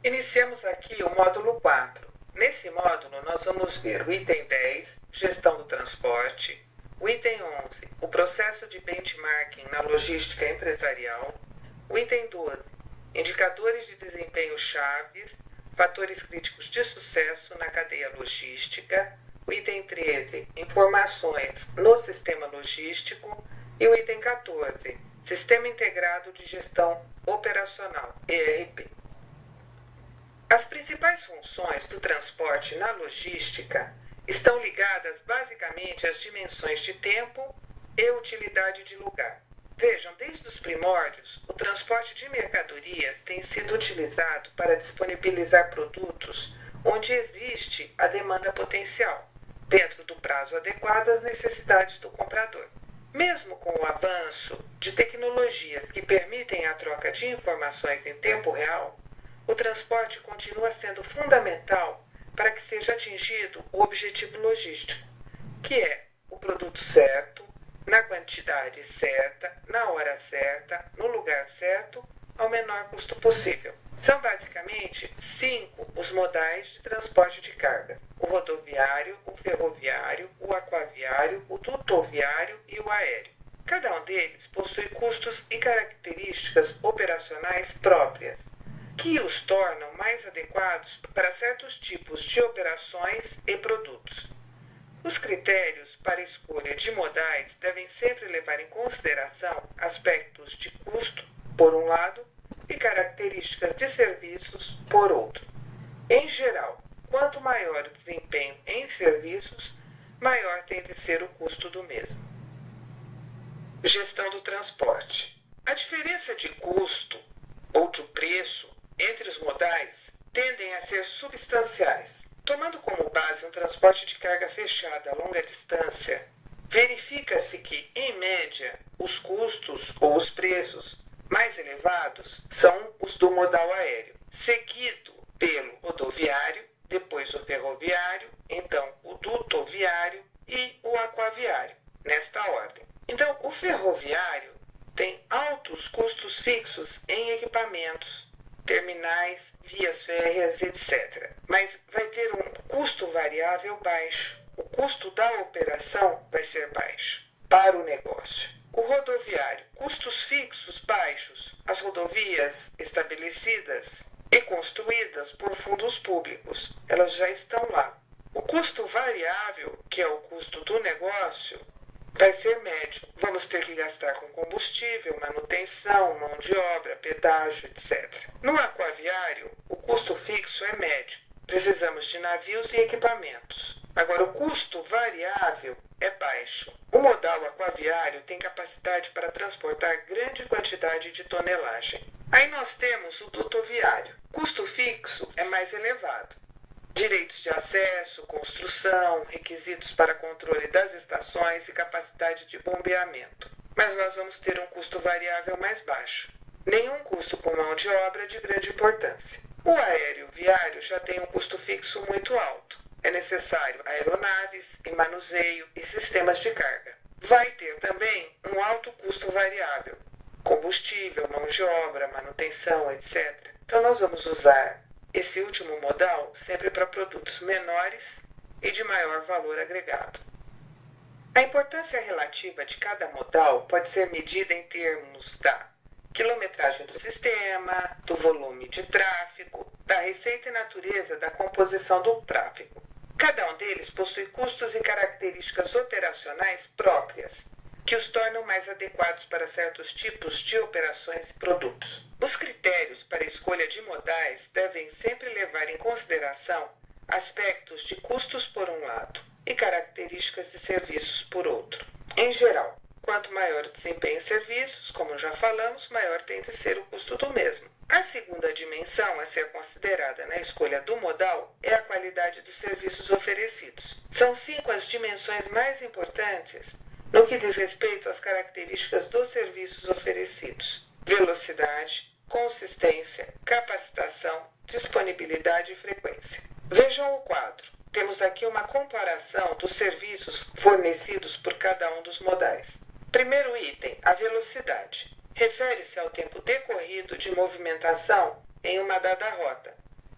Iniciamos aqui o módulo 4. Nesse módulo, nós vamos ver o item 10, gestão do transporte, o item 11, o processo de benchmarking na logística empresarial, o item 12, indicadores de desempenho chaves, fatores críticos de sucesso na cadeia logística, o item 13, informações no sistema logístico e o item 14, Sistema Integrado de Gestão Operacional, ERP. As principais funções do transporte na logística estão ligadas basicamente às dimensões de tempo e utilidade de lugar. Vejam, desde os primórdios, o transporte de mercadorias tem sido utilizado para disponibilizar produtos onde existe a demanda potencial, dentro do prazo adequado às necessidades do comprador. Mesmo com o avanço de tecnologias que permitem a troca de informações em tempo real, o transporte continua sendo fundamental para que seja atingido o objetivo logístico, que é o produto certo, na quantidade certa, na hora certa, no lugar certo, ao menor custo possível. São basicamente 5 os modais de transporte de carga: o rodoviário, o ferroviário, o aquaviário, o dutoviário e o aéreo. Cada um deles possui custos e características operacionais próprias, que os tornam mais adequados para certos tipos de operações e produtos. Os critérios para a escolha de modais devem sempre levar em consideração aspectos de custo, por um lado, e características de serviços, por outro. Em geral, quanto maior o desempenho em serviços, maior tem de ser o custo do mesmo. Gestão do transporte. A diferença de custo ou de preço entre os modais tendem a ser substanciais. Tomando como base um transporte de carga fechada a longa distância, verifica-se que, em média, os custos ou os preços mais elevados são os do modal aéreo, seguido pelo rodoviário, depois o ferroviário, então o dutoviário e o aquaviário, nesta ordem. Então, o ferroviário tem altos custos fixos em equipamentos, terminais, vias férreas, etc. Mas vai ter um custo variável baixo. O custo da operação vai ser baixo para o negócio. O rodoviário, custos fixos baixos. As rodovias estabelecidas e construídas por fundos públicos, elas já estão lá. O custo variável, que é o custo do negócio, vai ser médio. Vamos ter que gastar com combustível, manutenção, mão de obra, pedágio, etc. No aquaviário, o custo fixo é médio. Precisamos de navios e equipamentos. Agora, o custo variável é baixo. O modal aquaviário tem capacidade para transportar grande quantidade de tonelagem. Aí nós temos o dutoviário. Custo fixo é mais elevado. Direitos de acesso, construção, requisitos para controle das estações e capacidade de bombeamento. Mas nós vamos ter um custo variável mais baixo. Nenhum custo com mão de obra de grande importância. O aéreo viário já tem um custo fixo muito alto. É necessário aeronaves e manuseio e sistemas de carga. Vai ter também um alto custo variável: combustível, mão de obra, manutenção, etc. Então nós vamos usar esse último modal sempre para produtos menores e de maior valor agregado. A importância relativa de cada modal pode ser medida em termos da quilometragem do sistema, do volume de tráfego, da receita e natureza da composição do tráfego. Cada um deles possui custos e características operacionais próprias, que os tornam mais adequados para certos tipos de operações e produtos. Os critérios para a escolha de modais devem sempre levar em consideração aspectos de custos por um lado e características de serviços por outro. Em geral, quanto maior o desempenho em serviços, como já falamos, maior tem de ser o custo do mesmo. A segunda dimensão a ser considerada na escolha do modal é a qualidade dos serviços oferecidos. São 5 as dimensões mais importantes no que diz respeito às características dos serviços oferecidos: velocidade, consistência, capacitação, disponibilidade e frequência. Vejam o quadro. Temos aqui uma comparação dos serviços fornecidos por cada um dos modais. Primeiro item, a velocidade. Refere-se ao tempo decorrido de movimentação em uma dada rota.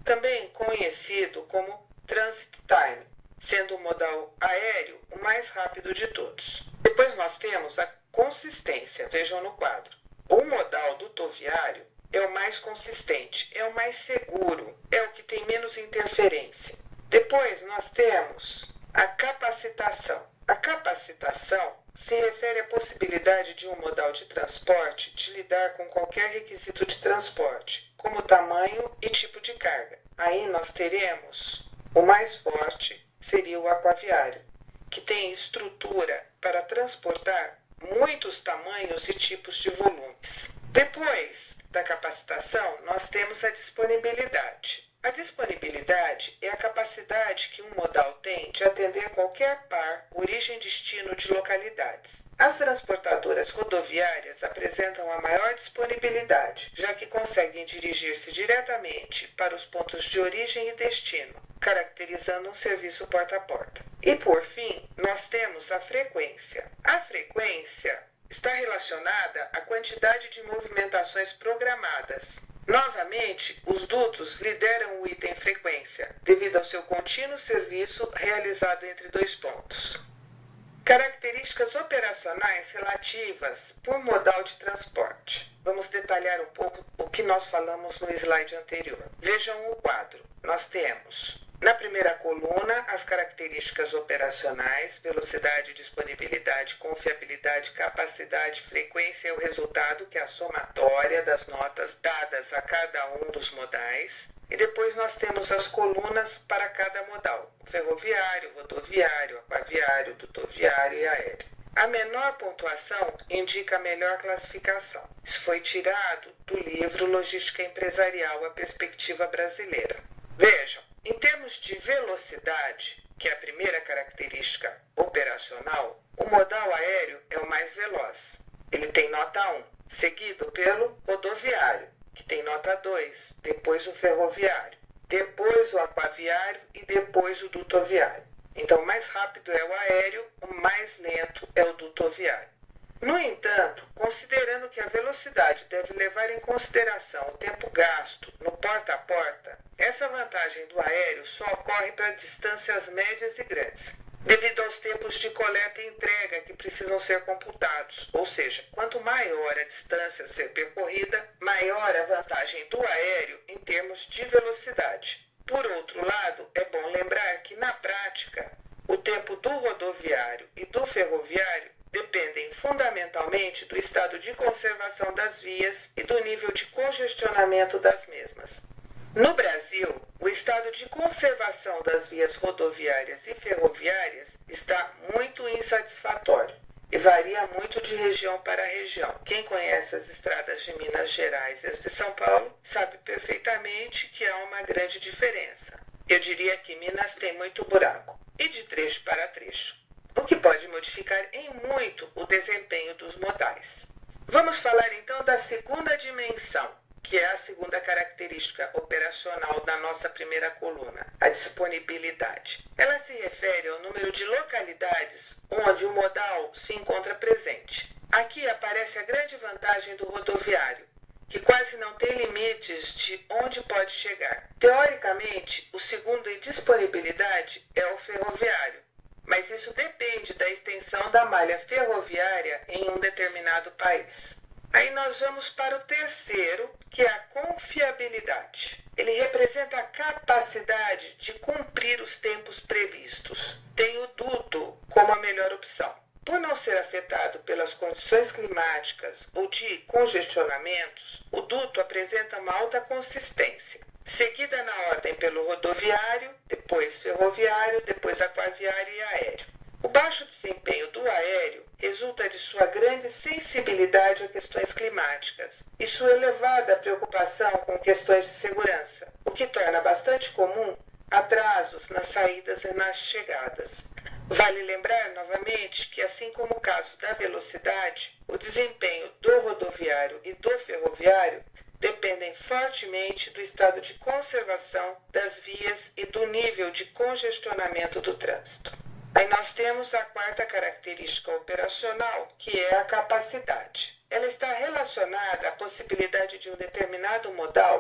também conhecido como transit time, sendo o modal aéreo o mais rápido de todos. Depois nós temos a consistência, vejam no quadro. O modal dutoviário é o mais consistente, é o mais seguro, é o que tem menos interferência. Depois nós temos a capacitação. A capacitação se refere à possibilidade de um modal de transporte de lidar com qualquer requisito de transporte, como tamanho e tipo de carga. Aí nós teremos o mais forte, seria o aquaviário, que tem estrutura para transportar muitos tamanhos e tipos de volumes. Depois da capacitação, nós temos a disponibilidade. A disponibilidade é a capacidade que um modal tem de atender qualquer par, origem e destino de localidades. As transportadoras rodoviárias apresentam a maior disponibilidade, já que conseguem dirigir-se diretamente para os pontos de origem e destino, caracterizando um serviço porta a porta. E por fim, nós temos a frequência. A frequência está relacionada à quantidade de movimentações programadas. Novamente, os dutos lideram o item frequência, devido ao seu contínuo serviço realizado entre dois pontos. Características operacionais relativas por modal de transporte. Vamos detalhar um pouco o que nós falamos no slide anterior. Vejam o quadro. Nós temos, na primeira coluna, as características operacionais: velocidade, disponibilidade, confiabilidade, capacidade, frequência é o resultado, que é a somatória das notas dadas a cada um dos modais. E depois nós temos as colunas para cada modal: ferroviário, rodoviário, aquaviário, dutoviário e aéreo. A menor pontuação indica a melhor classificação. Isso foi tirado do livro Logística Empresarial, a Perspectiva Brasileira. Vejam, em termos de velocidade, que é a primeira característica operacional, o modal aéreo é o mais veloz. Ele tem nota 1, seguido pelo rodoviário, que tem nota 2, depois o ferroviário, depois o aquaviário e depois o dutoviário. Então, o mais rápido é o aéreo, o mais lento é o dutoviário. No entanto, considerando que a velocidade deve levar em consideração o tempo gasto no porta a porta, essa vantagem do aéreo só ocorre para distâncias médias e grandes, devido aos tempos de coleta e entrega que precisam ser computados. Ou seja, quanto maior a distância a ser percorrida, maior a vantagem do aéreo em termos de velocidade. Por outro lado, é bom lembrar que, na prática, o tempo do rodoviário e do ferroviário dependem fundamentalmente do estado de conservação das vias e do nível de congestionamento das mesmas. No Brasil, o estado de conservação das vias rodoviárias e ferroviárias está muito insatisfatório e varia muito de região para região. Quem conhece as estradas de Minas Gerais e as de São Paulo sabe perfeitamente que há uma grande diferença. Eu diria que Minas tem muito buraco, e de trecho para trecho, o que pode modificar em muito o desempenho dos modais. Vamos falar então da segunda dimensão, que é a segunda característica operacional da nossa primeira coluna, a disponibilidade. Ela se refere ao número de localidades onde o modal se encontra presente. Aqui aparece a grande vantagem do rodoviário, que quase não tem limites de onde pode chegar. Teoricamente, o segundo em disponibilidade é o ferroviário, mas isso depende da extensão da malha ferroviária em um determinado país. Aí nós vamos para o terceiro, que é a confiabilidade. Ele representa a capacidade de cumprir os tempos previstos. Tem o duto como a melhor opção. Por não ser afetado pelas condições climáticas ou de congestionamentos, o duto apresenta uma alta consistência, seguida na ordem pelo rodoviário, depois ferroviário, depois aquaviário e aéreo. O baixo desempenho do aéreo resulta de sua grande sensibilidade a questões climáticas e sua elevada preocupação com questões de segurança, o que torna bastante comum atrasos nas saídas e nas chegadas. Vale lembrar novamente que, assim como o caso da velocidade, o desempenho do rodoviário e do ferroviário dependem fortemente do estado de conservação das vias e do nível de congestionamento do trânsito. Aí nós temos a quarta característica operacional, que é a capacidade. Ela está relacionada à possibilidade de um determinado modal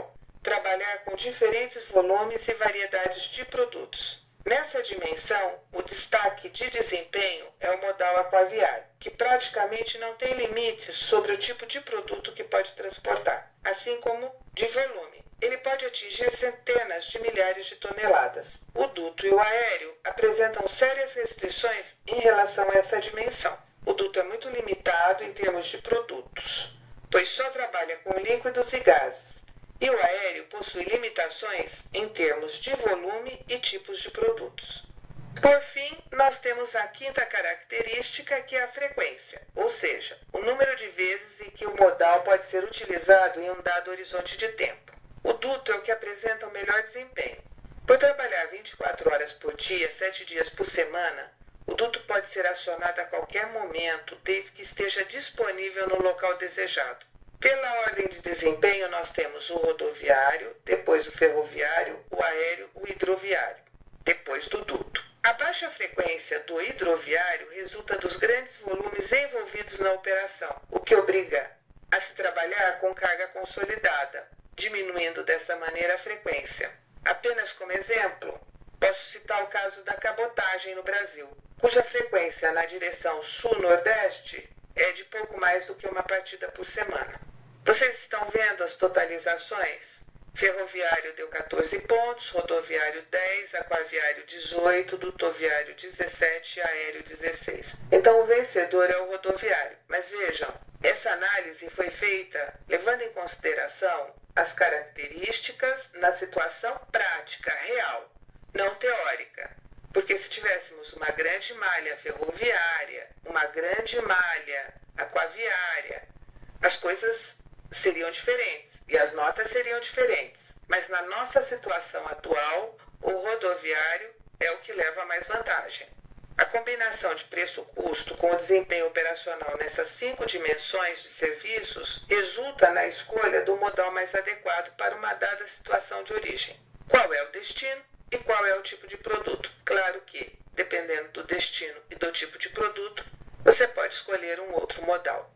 trabalhar com diferentes volumes e variedades de produtos. Nessa dimensão, o destaque de desempenho é o modal aquaviário, que praticamente não tem limites sobre o tipo de produto que pode transportar, assim como de volume. Ele pode atingir centenas de milhares de toneladas. O duto e o aéreo apresentam sérias restrições em relação a essa dimensão. O duto é muito limitado em termos de produtos, pois só trabalha com líquidos e gases. E o aéreo possui limitações em termos de volume e tipos de produtos. Por fim, nós temos a quinta característica, que é a frequência, ou seja, o número de vezes em que o modal pode ser utilizado em um dado horizonte de tempo. O duto é o que apresenta o melhor desempenho. Por trabalhar 24 horas por dia, 7 dias por semana, o duto pode ser acionado a qualquer momento, desde que esteja disponível no local desejado. Pela ordem de desempenho, nós temos o rodoviário, depois o ferroviário, o aéreo, o hidroviário, depois do duto. A baixa frequência do hidroviário resulta dos grandes volumes envolvidos na operação, o que obriga a se trabalhar com carga consolidada, diminuindo dessa maneira a frequência. Apenas como exemplo, posso citar o caso da cabotagem no Brasil, cuja frequência na direção sul-nordeste é de pouco mais do que uma partida por semana. Vocês estão vendo as totalizações? Ferroviário deu 14 pontos, rodoviário 10, aquaviário 18, dutoviário 17 e aéreo 16. Então o vencedor é o rodoviário. Mas vejam, essa análise foi feita levando em consideração as características na situação prática, real, não teórica. Porque se tivéssemos uma grande malha ferroviária, uma grande malha aquaviária, as coisas seriam diferentes e as notas seriam diferentes. Mas na nossa situação atual, o rodoviário é o que leva mais vantagem. A combinação de preço-custo com o desempenho operacional nessas 5 dimensões de serviços resulta na escolha do modal mais adequado para uma dada situação de origem. Qual é o destino e qual é o tipo de produto? Claro que, dependendo do destino e do tipo de produto, você pode escolher um outro modal.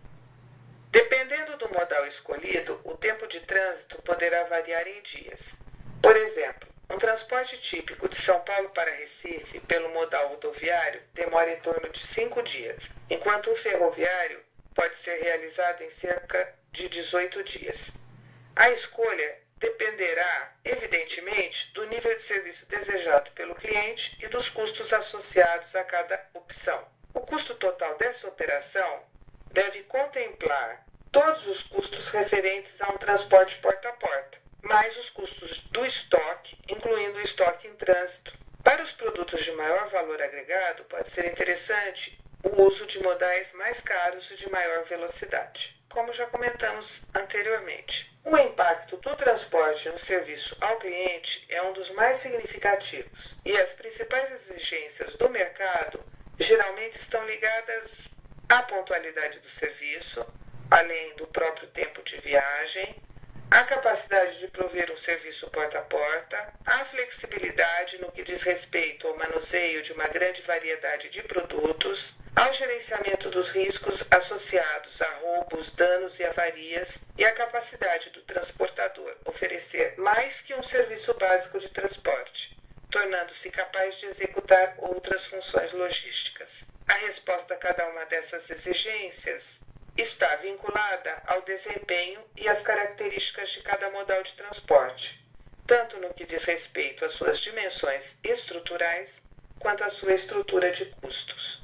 Dependendo do modal escolhido, o tempo de trânsito poderá variar em dias. Por exemplo, um transporte típico de São Paulo para Recife pelo modal rodoviário demora em torno de 5 dias, enquanto o ferroviário pode ser realizado em cerca de 18 dias. A escolha dependerá, evidentemente, do nível de serviço desejado pelo cliente e dos custos associados a cada opção. O custo total dessa operação deve contemplar todos os custos referentes a um transporte porta a porta, mais os custos do estoque, incluindo o estoque em trânsito. Para os produtos de maior valor agregado, pode ser interessante o uso de modais mais caros e de maior velocidade, como já comentamos anteriormente. O impacto do transporte no serviço ao cliente é um dos mais significativos, e as principais exigências do mercado geralmente estão ligadas à pontualidade do serviço, além do próprio tempo de viagem, a capacidade de prover um serviço porta a porta, a flexibilidade no que diz respeito ao manuseio de uma grande variedade de produtos, ao gerenciamento dos riscos associados a roubos, danos e avarias e a capacidade do transportador oferecer mais que um serviço básico de transporte, tornando-se capaz de executar outras funções logísticas. A resposta a cada uma dessas exigências está vinculada ao desempenho e às características de cada modal de transporte, tanto no que diz respeito às suas dimensões estruturais, quanto à sua estrutura de custos.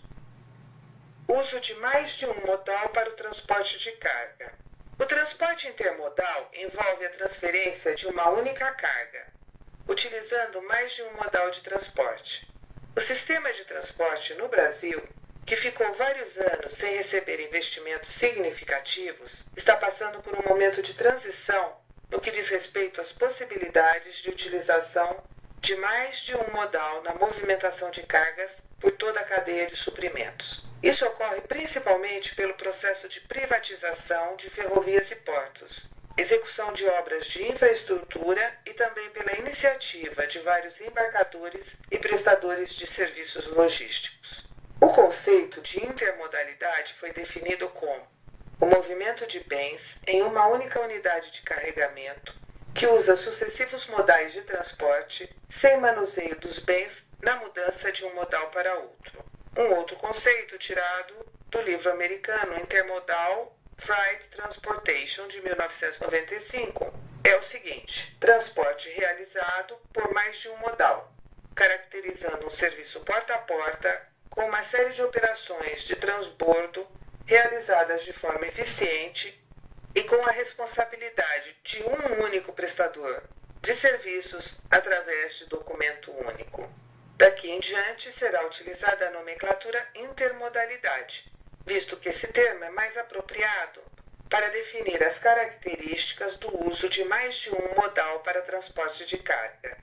Uso de mais de um modal para o transporte de carga. O transporte intermodal envolve a transferência de uma única carga, utilizando mais de um modal de transporte. O sistema de transporte no Brasil, que ficou vários anos sem receber investimentos significativos, está passando por um momento de transição no que diz respeito às possibilidades de utilização de mais de um modal na movimentação de cargas por toda a cadeia de suprimentos. Isso ocorre principalmente pelo processo de privatização de ferrovias e portos, execução de obras de infraestrutura e também pela iniciativa de vários embarcadores e prestadores de serviços logísticos. O conceito de intermodalidade foi definido como o movimento de bens em uma única unidade de carregamento que usa sucessivos modais de transporte sem manuseio dos bens na mudança de um modal para outro. Um outro conceito tirado do livro americano Intermodal Freight Transportation de 1995 é o seguinte: transporte realizado por mais de um modal, caracterizando um serviço porta a porta com uma série de operações de transbordo realizadas de forma eficiente e com a responsabilidade de um único prestador de serviços através de documento único. Daqui em diante será utilizada a nomenclatura intermodalidade, visto que esse termo é mais apropriado para definir as características do uso de mais de um modal para transporte de carga.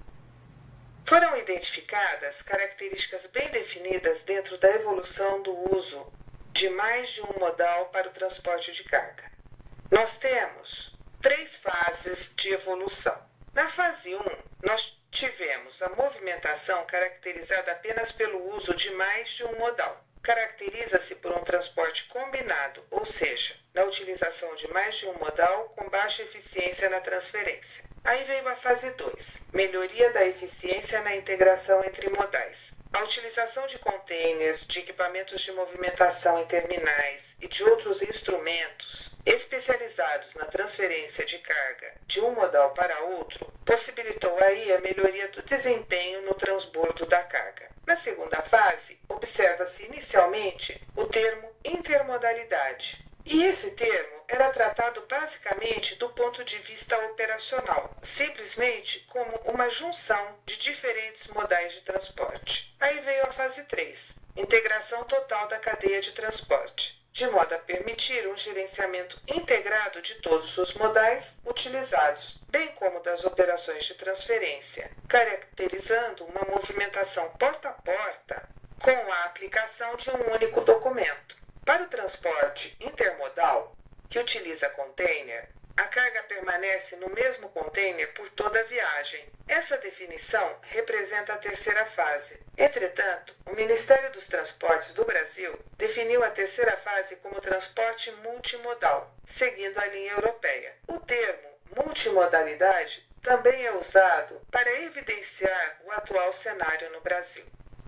Foram identificadas características bem definidas dentro da evolução do uso de mais de um modal para o transporte de carga. Nós temos 3 fases de evolução. Na fase 1, nós tivemos a movimentação caracterizada apenas pelo uso de mais de um modal. Caracteriza-se por um transporte combinado, ou seja, na utilização de mais de um modal com baixa eficiência na transferência. Aí veio a fase 2, melhoria da eficiência na integração entre modais. A utilização de containers, de equipamentos de movimentação em terminais e de outros instrumentos especializados na transferência de carga de um modal para outro possibilitou aí a melhoria do desempenho no transbordo da carga. Na segunda fase, observa-se inicialmente o termo intermodalidade. E esse termo era tratado basicamente do ponto de vista operacional, simplesmente como uma junção de diferentes modais de transporte. Aí veio a fase 3, integração total da cadeia de transporte, de modo a permitir um gerenciamento integrado de todos os modais utilizados, bem como das operações de transferência, caracterizando uma movimentação porta a porta com a aplicação de um único documento. Para o transporte intermodal, que utiliza container, a carga permanece no mesmo container por toda a viagem. Essa definição representa a terceira fase. Entretanto, o Ministério dos Transportes do Brasil definiu a terceira fase como transporte multimodal, seguindo a linha europeia. O termo multimodalidade também é usado para evidenciar o atual cenário no Brasil.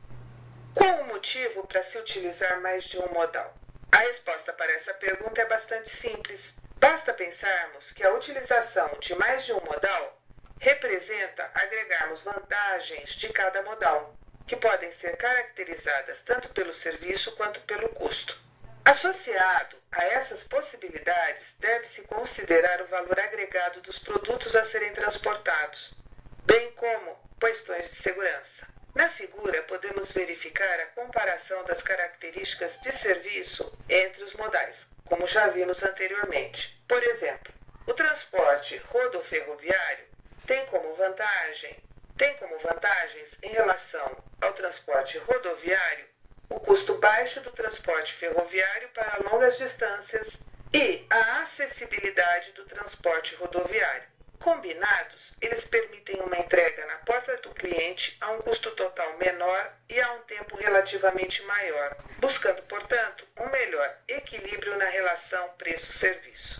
Qual o motivo para se utilizar mais de um modal? A resposta para essa pergunta é bastante simples. Basta pensarmos que a utilização de mais de um modal representa agregarmos vantagens de cada modal, que podem ser caracterizadas tanto pelo serviço quanto pelo custo. Associado a essas possibilidades, deve-se considerar o valor agregado dos produtos a serem transportados, bem como questões de segurança. Na figura, podemos verificar a comparação das características de serviço entre os modais, como já vimos anteriormente. Por exemplo, o transporte rodoferroviário tem como vantagens em relação ao transporte rodoviário o custo baixo do transporte ferroviário para longas distâncias e a acessibilidade do transporte rodoviário. Combinados, eles permitem uma entrega na porta do cliente a um custo total menor e a um tempo relativamente maior, buscando, portanto, um melhor equilíbrio na relação preço-serviço.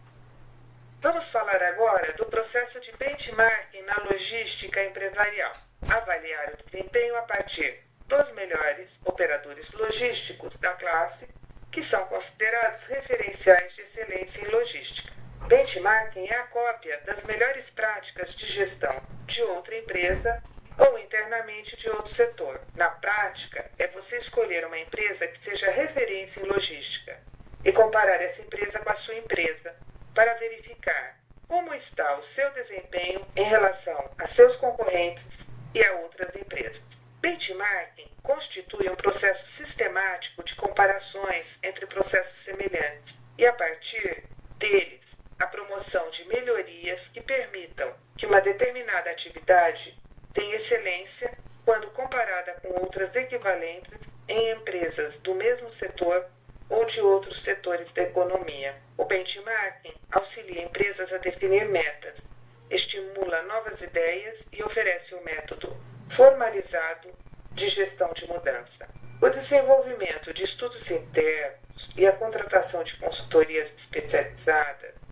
Vamos falar agora do processo de benchmarking na logística empresarial. Avaliar o desempenho a partir dos melhores operadores logísticos da classe, que são considerados referenciais de excelência em logística. Benchmarking é a cópia das melhores práticas de gestão de outra empresa ou internamente de outro setor. Na prática, é você escolher uma empresa que seja referência em logística e comparar essa empresa com a sua empresa para verificar como está o seu desempenho em relação a seus concorrentes e a outras empresas. Benchmarking constitui um processo sistemático de comparações entre processos semelhantes e, a partir deles, a promoção de melhorias que permitam que uma determinada atividade tenha excelência quando comparada com outras equivalentes em empresas do mesmo setor ou de outros setores da economia. O benchmarking auxilia empresas a definir metas, estimula novas ideias e oferece um método formalizado de gestão de mudança. O desenvolvimento de estudos internos e a contratação de consultorias especializadas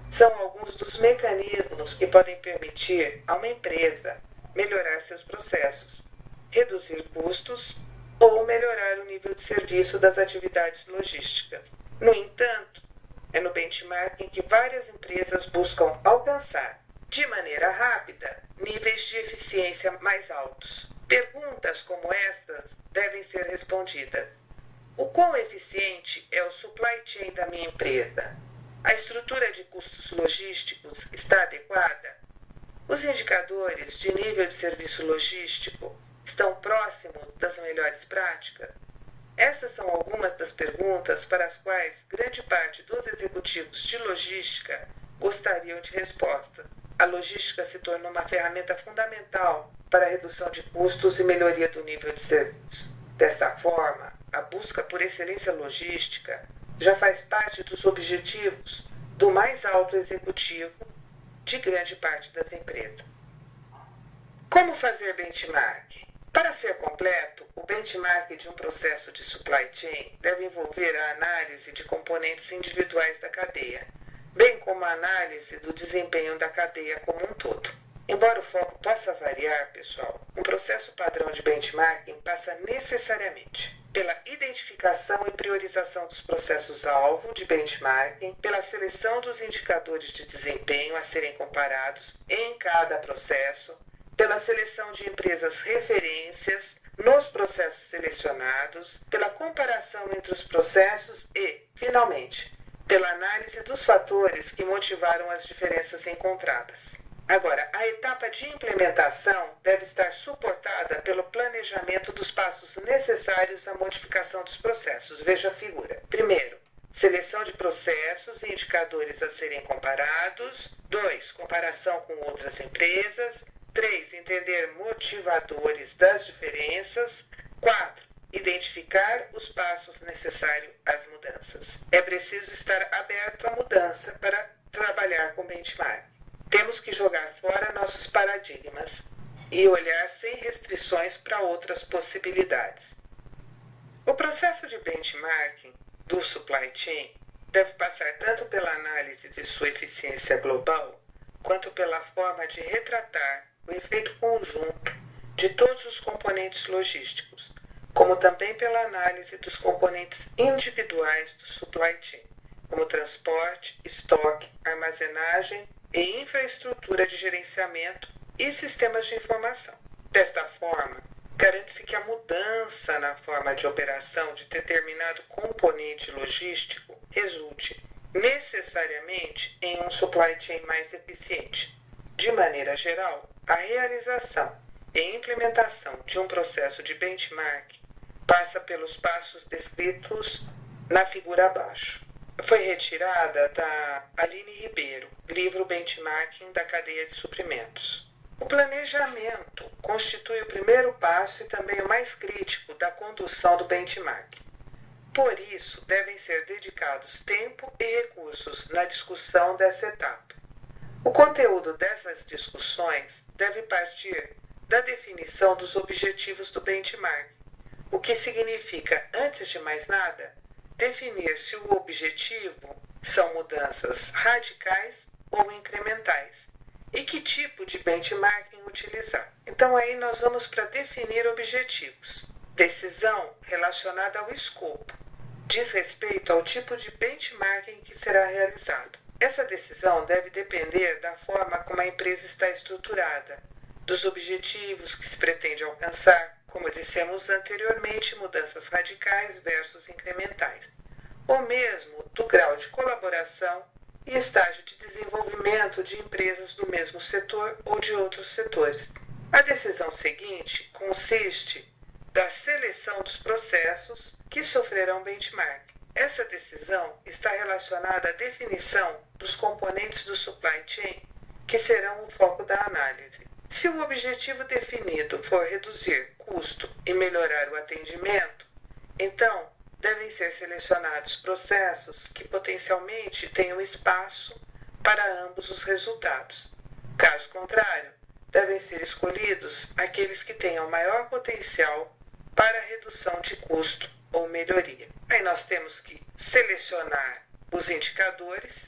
São alguns dos mecanismos que podem permitir a uma empresa melhorar seus processos, reduzir custos ou melhorar o nível de serviço das atividades logísticas. No entanto, é no benchmarking que várias empresas buscam alcançar, de maneira rápida, níveis de eficiência mais altos. Perguntas como estas devem ser respondidas. O quão eficiente é o supply chain da minha empresa? A estrutura de custos logísticos está adequada? Os indicadores de nível de serviço logístico estão próximos das melhores práticas? Essas são algumas das perguntas para as quais grande parte dos executivos de logística gostariam de respostas. A logística se tornou uma ferramenta fundamental para a redução de custos e melhoria do nível de serviço. Dessa forma, a busca por excelência logística já faz parte dos objetivos do mais alto executivo de grande parte das empresas. Como fazer benchmark? Para ser completo, o benchmark de um processo de supply chain deve envolver a análise de componentes individuais da cadeia, bem como a análise do desempenho da cadeia como um todo. Embora o foco possa variar, pessoal, um processo padrão de benchmarking passa necessariamente pela identificação e priorização dos processos-alvo de benchmarking, pela seleção dos indicadores de desempenho a serem comparados em cada processo, pela seleção de empresas referências nos processos selecionados, pela comparação entre os processos e, finalmente, pela análise dos fatores que motivaram as diferenças encontradas. Agora, a etapa de implementação deve estar suportada pelo planejamento dos passos necessários à modificação dos processos. Veja a figura. Primeiro, seleção de processos e indicadores a serem comparados. 2, comparação com outras empresas. 3, entender motivadores das diferenças. 4, identificar os passos necessários às mudanças. É preciso estar aberto à mudança para trabalhar com benchmark. Temos que jogar fora nossos paradigmas e olhar sem restrições para outras possibilidades. O processo de benchmarking do supply chain deve passar tanto pela análise de sua eficiência global, quanto pela forma de retratar o efeito conjunto de todos os componentes logísticos, como também pela análise dos componentes individuais do supply chain, como transporte, estoque, armazenagem e infraestrutura de gerenciamento e sistemas de informação. Desta forma, garante-se que a mudança na forma de operação de determinado componente logístico resulte necessariamente em um supply chain mais eficiente. De maneira geral, a realização e implementação de um processo de benchmark passa pelos passos descritos na figura abaixo. Foi retirada da Aline Ribeiro, livro Benchmarking da Cadeia de Suprimentos. O planejamento constitui o primeiro passo e também o mais crítico da condução do benchmark. Por isso, devem ser dedicados tempo e recursos na discussão dessa etapa. O conteúdo dessas discussões deve partir da definição dos objetivos do benchmark, o que significa, antes de mais nada, definir se o objetivo são mudanças radicais ou incrementais e que tipo de benchmarking utilizar. Então aí nós vamos para definir objetivos. Decisão relacionada ao escopo. Diz respeito ao tipo de benchmarking que será realizado. Essa decisão deve depender da forma como a empresa está estruturada, dos objetivos que se pretende alcançar, como dissemos anteriormente, mudanças radicais versus incrementais, ou mesmo do grau de colaboração e estágio de desenvolvimento de empresas do mesmo setor ou de outros setores. A decisão seguinte consiste da seleção dos processos que sofrerão benchmark. Essa decisão está relacionada à definição dos componentes do supply chain que serão o foco da análise. Se o objetivo definido for reduzir custo e melhorar o atendimento, então devem ser selecionados processos que potencialmente tenham espaço para ambos os resultados. Caso contrário, devem ser escolhidos aqueles que tenham maior potencial para redução de custo ou melhoria. Aí nós temos que selecionar os indicadores,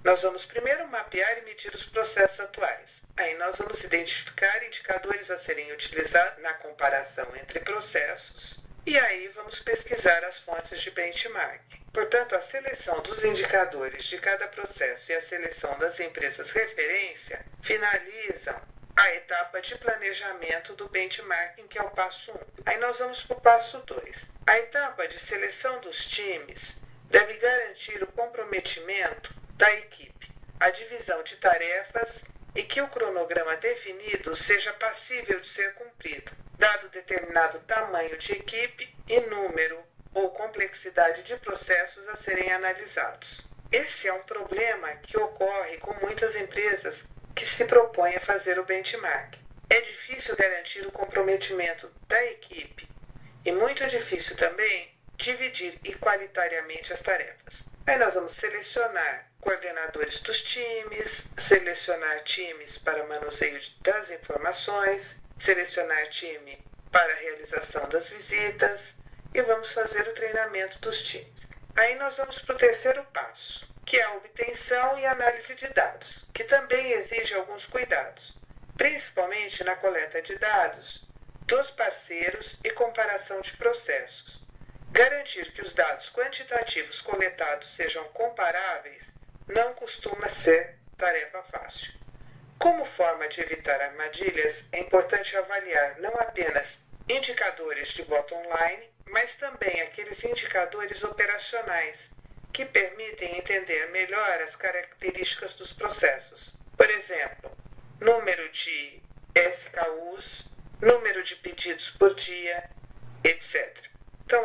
Nós vamos primeiro mapear e medir os processos atuais. Aí nós vamos identificar indicadores a serem utilizados na comparação entre processos e aí vamos pesquisar as fontes de benchmark. Portanto, a seleção dos indicadores de cada processo e a seleção das empresas referência finalizam a etapa de planejamento do benchmarking, que é o passo 1. Aí nós vamos para o passo 2. A etapa de seleção dos times deve garantir o comprometimento da equipe, a divisão de tarefas e que o cronograma definido seja passível de ser cumprido, dado determinado tamanho de equipe e número ou complexidade de processos a serem analisados. Esse é um problema que ocorre com muitas empresas que se propõem a fazer o benchmark. É difícil garantir o comprometimento da equipe e muito difícil também dividir igualitariamente as tarefas. Aí nós vamos selecionar coordenadores dos times, selecionar times para manuseio das informações, selecionar time para a realização das visitas e vamos fazer o treinamento dos times. Aí nós vamos para o terceiro passo, que é a obtenção e análise de dados, que também exige alguns cuidados, principalmente na coleta de dados dos parceiros e comparação de processos. Garantir que os dados quantitativos coletados sejam comparáveis não costuma ser tarefa fácil. Como forma de evitar armadilhas, é importante avaliar não apenas indicadores de bottom line, mas também aqueles indicadores operacionais que permitem entender melhor as características dos processos. Por exemplo, número de SKUs, número de pedidos por dia, etc. Então,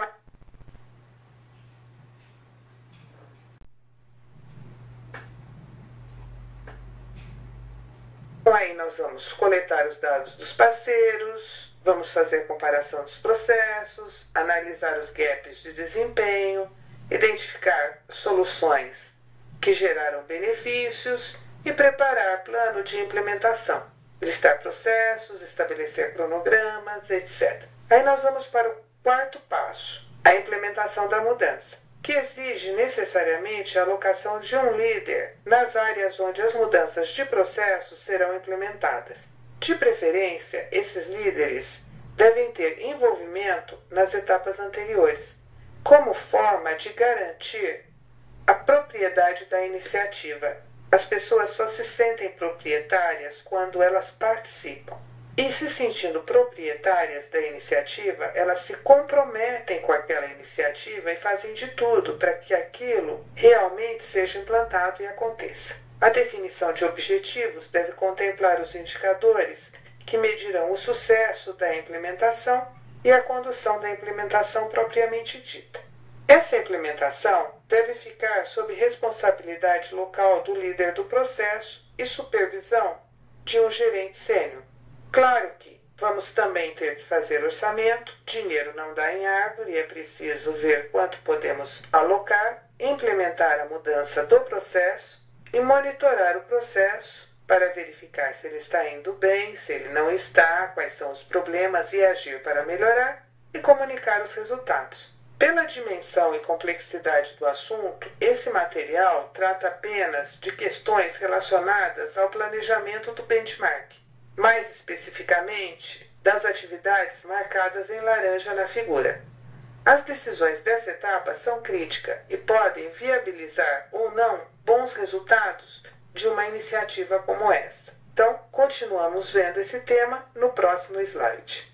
aí nós vamos coletar os dados dos parceiros, vamos fazer comparação dos processos, analisar os gaps de desempenho, identificar soluções que geraram benefícios e preparar plano de implementação, listar processos, estabelecer cronogramas, etc. Aí nós vamos para o quarto passo, a implementação da mudança, que exige necessariamente a alocação de um líder nas áreas onde as mudanças de processos serão implementadas. De preferência, esses líderes devem ter envolvimento nas etapas anteriores, como forma de garantir a propriedade da iniciativa. As pessoas só se sentem proprietárias quando elas participam. E se sentindo proprietárias da iniciativa, elas se comprometem com aquela iniciativa e fazem de tudo para que aquilo realmente seja implantado e aconteça. A definição de objetivos deve contemplar os indicadores que medirão o sucesso da implementação e a condução da implementação propriamente dita. Essa implementação deve ficar sob responsabilidade local do líder do processo e supervisão de um gerente sênior. Claro que vamos também ter que fazer orçamento, dinheiro não dá em árvore, é preciso ver quanto podemos alocar, implementar a mudança do processo e monitorar o processo para verificar se ele está indo bem, se ele não está, quais são os problemas e agir para melhorar e comunicar os resultados. Pela dimensão e complexidade do assunto, esse material trata apenas de questões relacionadas ao planejamento do benchmark, mais especificamente das atividades marcadas em laranja na figura. As decisões dessa etapa são críticas e podem viabilizar ou não bons resultados de uma iniciativa como essa. Então, continuamos vendo esse tema no próximo slide.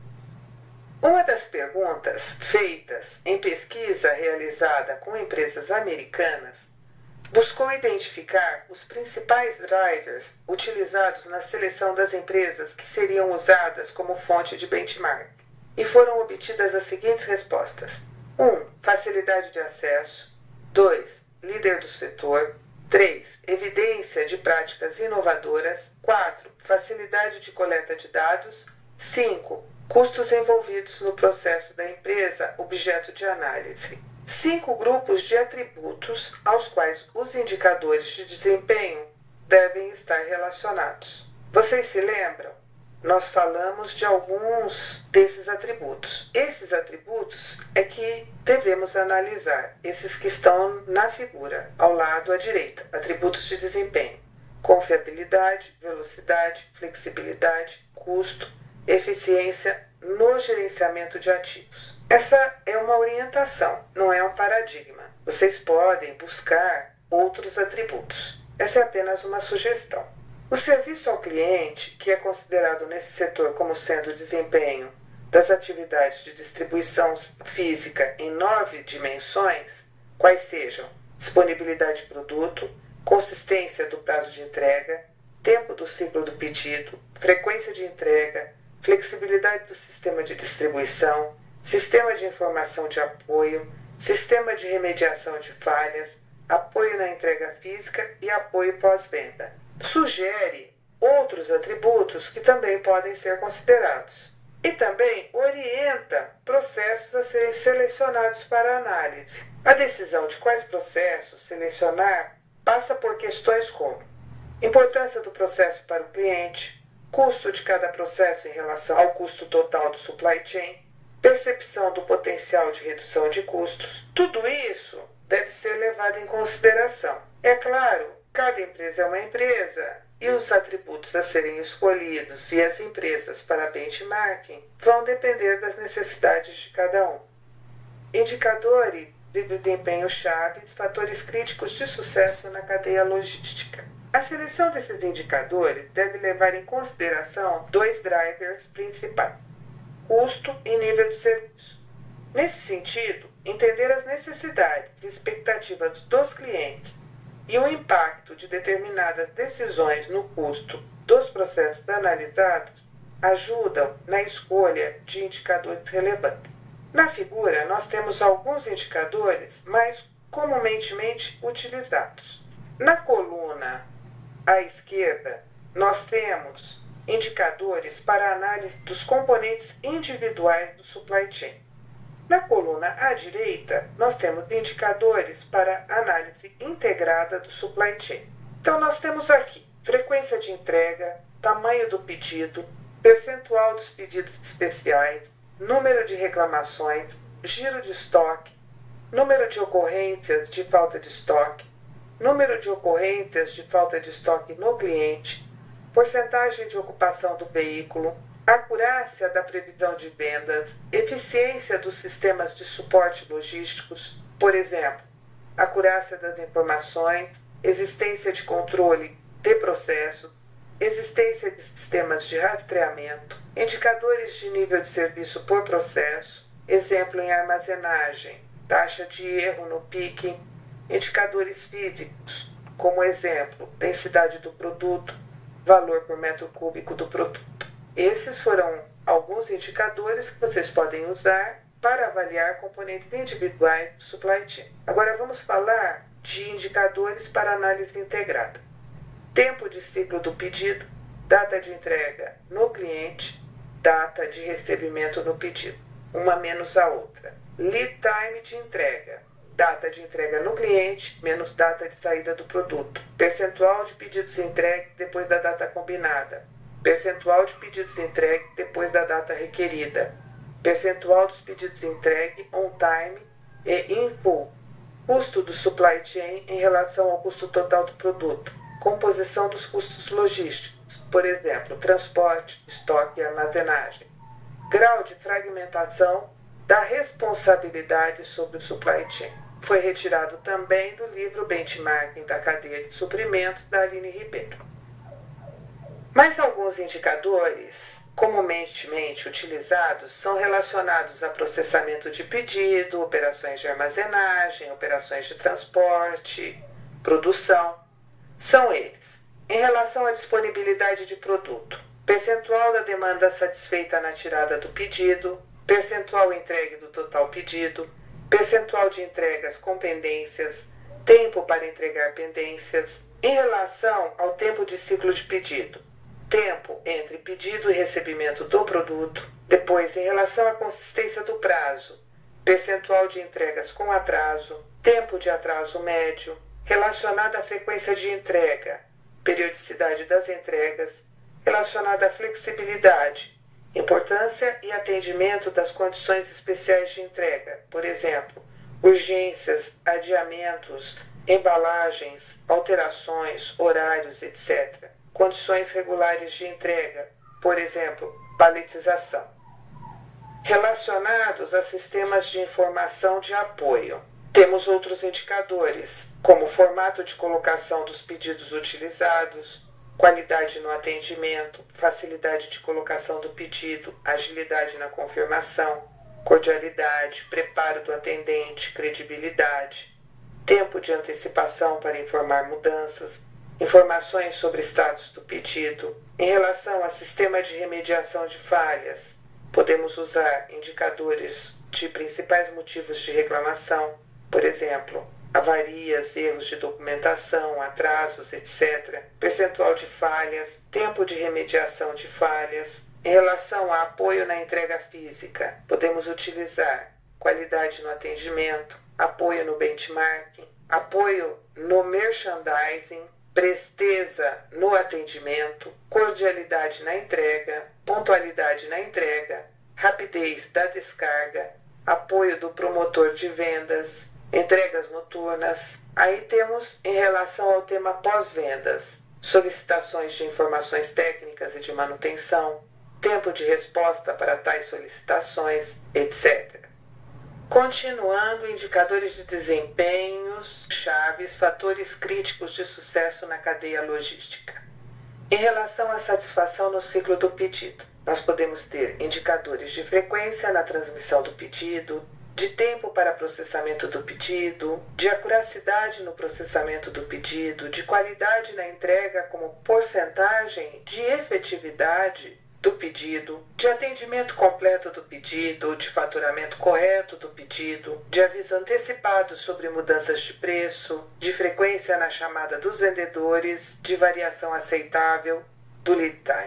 Uma das perguntas feitas em pesquisa realizada com empresas americanas buscou identificar os principais drivers utilizados na seleção das empresas que seriam usadas como fonte de benchmark. E foram obtidas as seguintes respostas. 1. Facilidade de acesso. 2. Líder do setor. 3. Evidência de práticas inovadoras. 4. Facilidade de coleta de dados. 5. Custos envolvidos no processo da empresa objeto de análise. 5 grupos de atributos aos quais os indicadores de desempenho devem estar relacionados. Vocês se lembram? nós falamos de alguns desses atributos. Esses atributos é que devemos analisar, esses que estão na figura, ao lado à direita, atributos de desempenho: confiabilidade, velocidade, flexibilidade, custo, eficiência no gerenciamento de ativos. Essa é uma orientação, não é um paradigma. Vocês podem buscar outros atributos. Essa é apenas uma sugestão. O serviço ao cliente, que é considerado nesse setor como sendo o desempenho das atividades de distribuição física em 9 dimensões, quais sejam disponibilidade de produto, consistência do prazo de entrega, tempo do ciclo do pedido, frequência de entrega, flexibilidade do sistema de distribuição, sistema de informação de apoio, sistema de remediação de falhas, apoio na entrega física e apoio pós-venda. Sugere outros atributos que também podem ser considerados. E também orienta processos a serem selecionados para análise. A decisão de quais processos selecionar passa por questões como importância do processo para o cliente, custo de cada processo em relação ao custo total do supply chain, percepção do potencial de redução de custos. Tudo isso deve ser levado em consideração. É claro, cada empresa é uma empresa e os atributos a serem escolhidos e as empresas para benchmarking vão depender das necessidades de cada um. Indicadores de desempenho chaves, fatores críticos de sucesso na cadeia logística. A seleção desses indicadores deve levar em consideração 2 drivers principais: custo e nível de serviço. Nesse sentido, entender as necessidades e expectativas dos clientes e o impacto de determinadas decisões no custo dos processos analisados ajudam na escolha de indicadores relevantes. Na figura, nós temos alguns indicadores mais comumente utilizados. Na coluna à esquerda, nós temos indicadores para análise dos componentes individuais do supply chain. Na coluna à direita, nós temos indicadores para análise integrada do supply chain. Então, nós temos aqui frequência de entrega, tamanho do pedido, percentual dos pedidos especiais, número de reclamações, giro de estoque, número de ocorrências de falta de estoque, número de ocorrências de falta de estoque no cliente, porcentagem de ocupação do veículo, acurácia da previsão de vendas, eficiência dos sistemas de suporte logísticos, por exemplo, acurácia das informações, existência de controle de processo, existência de sistemas de rastreamento, indicadores de nível de serviço por processo, exemplo em armazenagem, taxa de erro no picking, indicadores físicos, como exemplo, densidade do produto, valor por metro cúbico do produto. Esses foram alguns indicadores que vocês podem usar para avaliar componentes individuais do supply chain. Agora vamos falar de indicadores para análise integrada. Tempo de ciclo do pedido, data de entrega no cliente, data de recebimento no pedido, uma menos a outra. Lead time de entrega, data de entrega no cliente menos data de saída do produto. Percentual de pedidos entregues depois da data combinada. Percentual de pedidos entregues depois da data requerida. Percentual dos pedidos entregues on time e in full. Custo do supply chain em relação ao custo total do produto. Composição dos custos logísticos, por exemplo, transporte, estoque e armazenagem. Grau de fragmentação da responsabilidade sobre o supply chain. Foi retirado também do livro Benchmarking da Cadeia de Suprimentos, da Aline Ribeiro. Mais alguns indicadores comumente utilizados são relacionados a processamento de pedido, operações de armazenagem, operações de transporte, produção. São eles: em relação à disponibilidade de produto, percentual da demanda satisfeita na tirada do pedido, percentual entregue do total pedido, percentual de entregas com pendências, tempo para entregar pendências. Em relação ao tempo de ciclo de pedido, tempo entre pedido e recebimento do produto. Depois, em relação à consistência do prazo, percentual de entregas com atraso, tempo de atraso médio, relacionado à frequência de entrega, periodicidade das entregas, relacionado à flexibilidade, importância e atendimento das condições especiais de entrega, por exemplo, urgências, adiamentos, embalagens, alterações, horários, etc. Condições regulares de entrega, por exemplo, paletização. Relacionados a sistemas de informação de apoio, temos outros indicadores, como formato de colocação dos pedidos utilizados, qualidade no atendimento, facilidade de colocação do pedido, agilidade na confirmação, cordialidade, preparo do atendente, credibilidade, tempo de antecipação para informar mudanças, informações sobre status do pedido. Em relação a sistema de remediação de falhas, podemos usar indicadores de principais motivos de reclamação, por exemplo, avarias, erros de documentação, atrasos, etc., percentual de falhas, tempo de remediação de falhas. Em relação a apoio na entrega física, podemos utilizar qualidade no atendimento, apoio no benchmarking, apoio no merchandising, presteza no atendimento, cordialidade na entrega, pontualidade na entrega, rapidez da descarga, apoio do promotor de vendas, entregas noturnas. Aí temos em relação ao tema pós-vendas, solicitações de informações técnicas e de manutenção, tempo de resposta para tais solicitações, etc. Continuando, indicadores de desempenhos, chaves, fatores críticos de sucesso na cadeia logística. Em relação à satisfação no ciclo do pedido, nós podemos ter indicadores de frequência na transmissão do pedido, de tempo para processamento do pedido, de acuracidade no processamento do pedido, de qualidade na entrega como porcentagem de efetividade do pedido, de atendimento completo do pedido, de faturamento correto do pedido, de aviso antecipado sobre mudanças de preço, de frequência na chamada dos vendedores, de variação aceitável do lead time.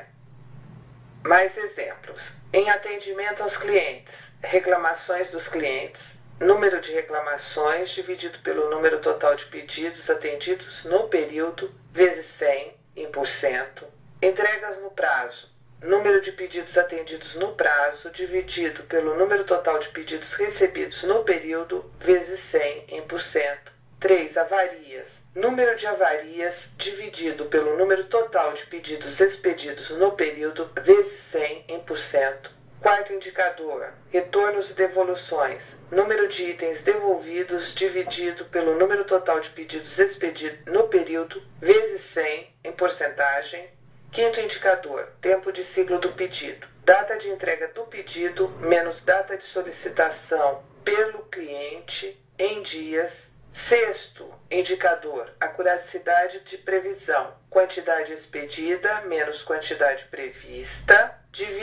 Mais exemplos. Em atendimento aos clientes, reclamações dos clientes, número de reclamações dividido pelo número total de pedidos atendidos no período, vezes 100 em %. Entregas no prazo, número de pedidos atendidos no prazo dividido pelo número total de pedidos recebidos no período, vezes 100 em %. 3. Avarias. Número de avarias dividido pelo número total de pedidos expedidos no período, vezes 100 em %. Quarto indicador, retornos e devoluções. Número de itens devolvidos dividido pelo número total de pedidos expedidos no período, vezes 100 em porcentagem. Quinto indicador, tempo de ciclo do pedido. Data de entrega do pedido menos data de solicitação pelo cliente em dias. Sexto indicador, acuracidade de previsão. Quantidade expedida menos quantidade prevista,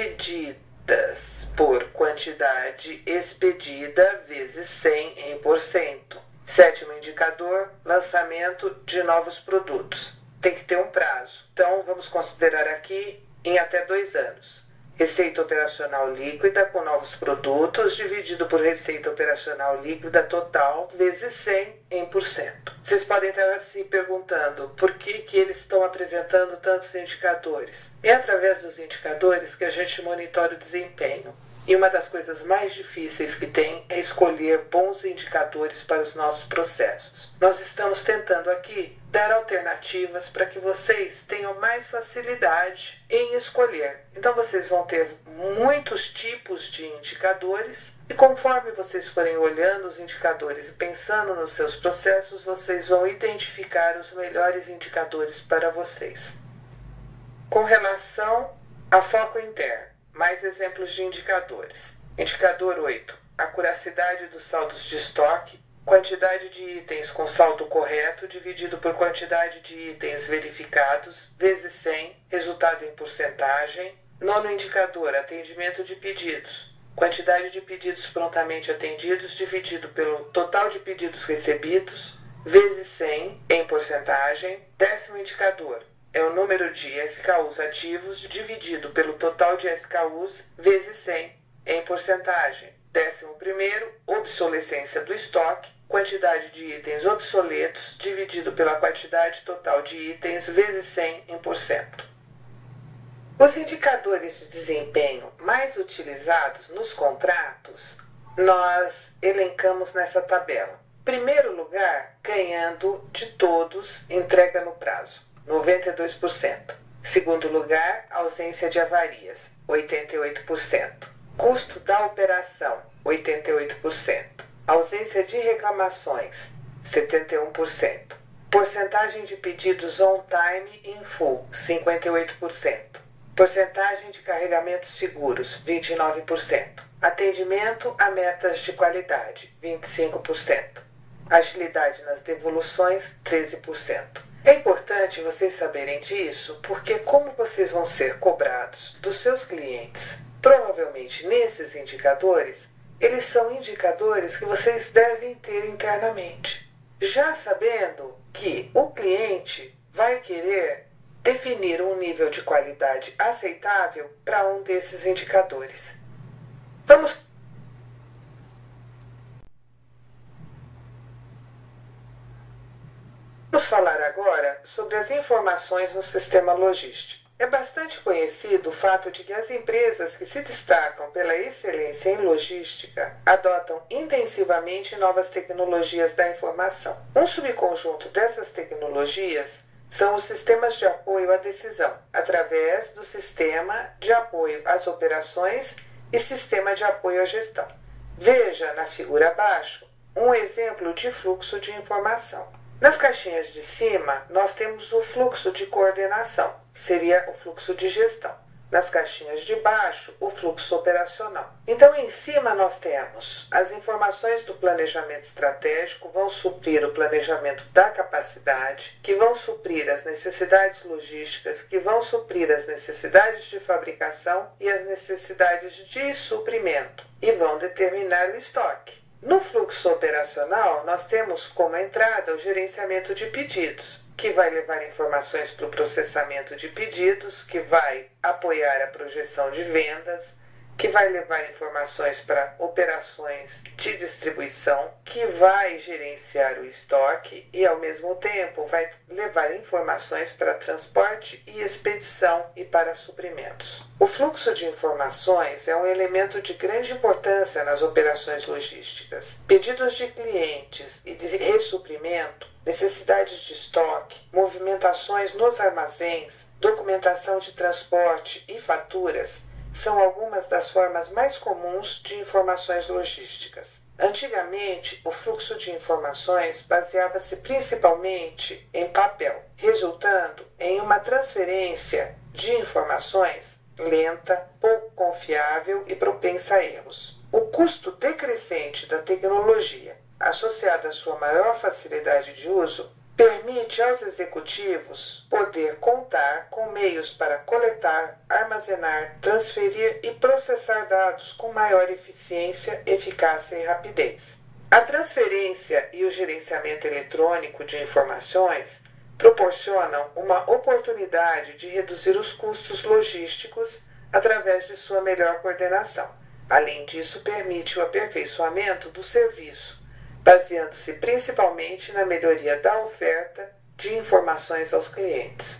divididas por quantidade expedida vezes 100 em %. Sétimo indicador, lançamento de novos produtos. Tem que ter um prazo. Então, vamos considerar aqui em até 2 anos. Receita operacional líquida com novos produtos dividido por receita operacional líquida total vezes 100 em %. Vocês podem estar se perguntando por que eles estão apresentando tantos indicadores. É através dos indicadores que a gente monitora o desempenho. E uma das coisas mais difíceis que tem é escolher bons indicadores para os nossos processos. Nós estamos tentando aqui dar alternativas para que vocês tenham mais facilidade em escolher. Então vocês vão ter muitos tipos de indicadores e conforme vocês forem olhando os indicadores e pensando nos seus processos, vocês vão identificar os melhores indicadores para vocês. Com relação a foco interno, mais exemplos de indicadores. Indicador 8. Acuracidade dos saldos de estoque. Quantidade de itens com saldo correto dividido por quantidade de itens verificados, vezes 100, resultado em porcentagem. Nono indicador, atendimento de pedidos. Quantidade de pedidos prontamente atendidos dividido pelo total de pedidos recebidos, vezes 100, em porcentagem. Décimo indicador, é o número de SKUs ativos dividido pelo total de SKUs vezes 100 em porcentagem. 11º, obsolescência do estoque, quantidade de itens obsoletos dividido pela quantidade total de itens vezes 100 em %. Os indicadores de desempenho mais utilizados nos contratos, nós elencamos nessa tabela. Primeiro lugar, ganhando de todos, entrega no prazo, 92%. Segundo lugar, ausência de avarias, 88%. Custo da operação, 88%. Ausência de reclamações, 71%. Porcentagem de pedidos on time in full, 58%. Porcentagem de carregamentos seguros, 29%. Atendimento a metas de qualidade, 25%. Agilidade nas devoluções, 13%. É importante vocês saberem disso, porque como vocês vão ser cobrados dos seus clientes, provavelmente nesses indicadores, eles são indicadores que vocês devem ter internamente. Já sabendo que o cliente vai querer definir um nível de qualidade aceitável para um desses indicadores. Vamos falar agora sobre as informações no sistema logístico. É bastante conhecido o fato de que as empresas que se destacam pela excelência em logística adotam intensivamente novas tecnologias da informação. Um subconjunto dessas tecnologias são os sistemas de apoio à decisão, através do sistema de apoio às operações e sistema de apoio à gestão. Veja na figura abaixo um exemplo de fluxo de informação. Nas caixinhas de cima, nós temos o fluxo de coordenação, seria o fluxo de gestão. Nas caixinhas de baixo, o fluxo operacional. Então, em cima nós temos as informações do planejamento estratégico, vão suprir o planejamento da capacidade, que vão suprir as necessidades logísticas, que vão suprir as necessidades de fabricação e as necessidades de suprimento, e vão determinar o estoque. No fluxo operacional, nós temos como entrada o gerenciamento de pedidos, que vai levar informações para o processamento de pedidos, que vai apoiar a projeção de vendas, que vai levar informações para operações de distribuição, que vai gerenciar o estoque e, ao mesmo tempo, vai levar informações para transporte e expedição e para suprimentos. O fluxo de informações é um elemento de grande importância nas operações logísticas. Pedidos de clientes e de ressuprimento, necessidades de estoque, movimentações nos armazéns, documentação de transporte e faturas são algumas das formas mais comuns de informações logísticas. Antigamente, o fluxo de informações baseava-se principalmente em papel, resultando em uma transferência de informações lenta, pouco confiável e propensa a erros. O custo decrescente da tecnologia, associado à sua maior facilidade de uso, permite aos executivos poder contar com meios para coletar, armazenar, transferir e processar dados com maior eficiência, eficácia e rapidez. A transferência e o gerenciamento eletrônico de informações proporcionam uma oportunidade de reduzir os custos logísticos através de sua melhor coordenação. Além disso, permite o aperfeiçoamento do serviço, baseando-se principalmente na melhoria da oferta de informações aos clientes.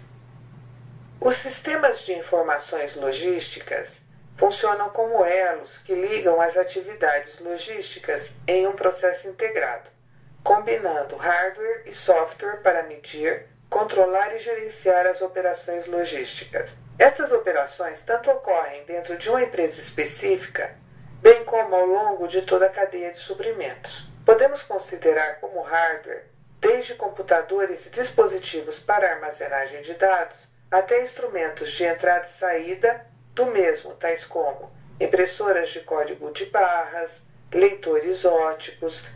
Os sistemas de informações logísticas funcionam como elos que ligam as atividades logísticas em um processo integrado, combinando hardware e software para medir, controlar e gerenciar as operações logísticas. Estas operações tanto ocorrem dentro de uma empresa específica, bem como ao longo de toda a cadeia de suprimentos. Podemos considerar como hardware desde computadores e dispositivos para armazenagem de dados até instrumentos de entrada e saída do mesmo, tais como impressoras de código de barras, leitores óticos,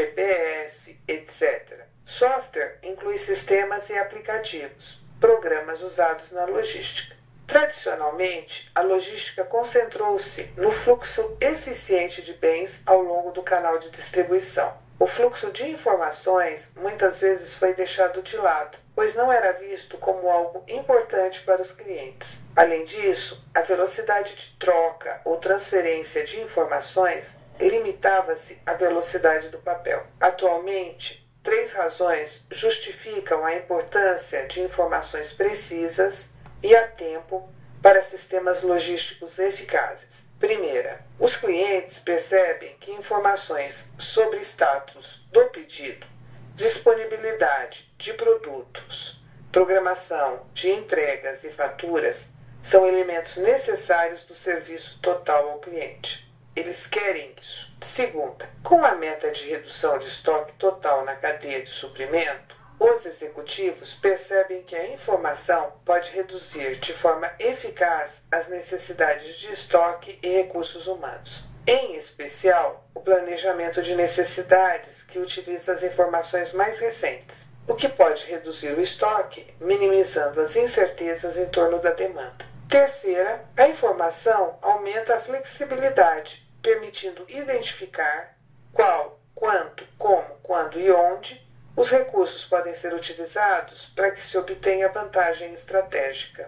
GPS, etc. Software inclui sistemas e aplicativos, programas usados na logística. Tradicionalmente, a logística concentrou-se no fluxo eficiente de bens ao longo do canal de distribuição. O fluxo de informações muitas vezes foi deixado de lado, pois não era visto como algo importante para os clientes. Além disso, a velocidade de troca ou transferência de informações limitava-se à velocidade do papel. Atualmente, 3 razões justificam a importância de informações precisas e a tempo para sistemas logísticos eficazes. Primeira, os clientes percebem que informações sobre status do pedido, disponibilidade de produtos, programação de entregas e faturas são elementos necessários do serviço total ao cliente. Eles querem isso. Segunda, com a meta de redução de estoque total na cadeia de suprimento, os executivos percebem que a informação pode reduzir de forma eficaz as necessidades de estoque e recursos humanos. Em especial, o planejamento de necessidades, que utiliza as informações mais recentes, o que pode reduzir o estoque, minimizando as incertezas em torno da demanda. Terceira, a informação aumenta a flexibilidade, permitindo identificar qual, quanto, como, quando e onde os recursos podem ser utilizados para que se obtenha vantagem estratégica.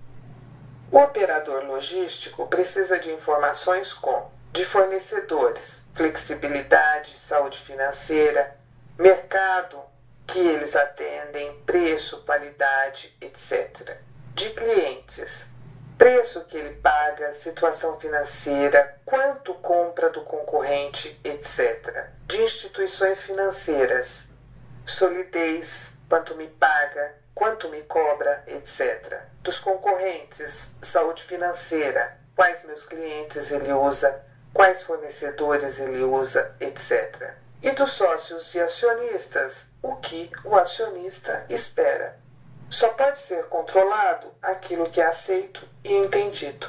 O operador logístico precisa de informações como de fornecedores, flexibilidade, saúde financeira, mercado que eles atendem, preço, qualidade, etc. De clientes, preço que ele paga, situação financeira, quanto compra do concorrente, etc. De instituições financeiras, solidez, quanto me paga, quanto me cobra, etc. Dos concorrentes, saúde financeira, quais meus clientes ele usa, quais fornecedores ele usa, etc. E dos sócios e acionistas, o que o acionista espera. Só pode ser controlado aquilo que é aceito e entendido.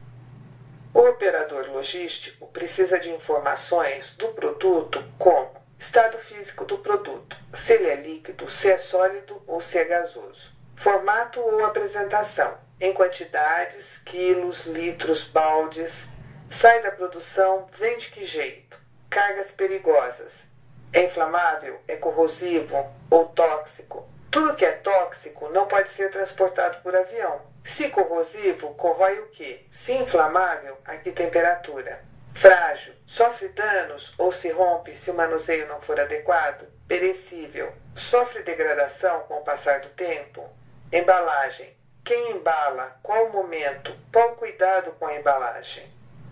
O operador logístico precisa de informações do produto como estado físico do produto, se ele é líquido, se é sólido ou se é gasoso, formato ou apresentação, em quantidades, quilos, litros, baldes, sai da produção, vem de que jeito, cargas perigosas, é inflamável, é corrosivo ou tóxico. Tudo que é tóxico não pode ser transportado por avião. Se corrosivo, corrói o quê? Se inflamável, a que temperatura? Frágil, sofre danos ou se rompe se o manuseio não for adequado? Perecível, sofre degradação com o passar do tempo? Embalagem, quem embala, qual o momento, qual o cuidado com a embalagem?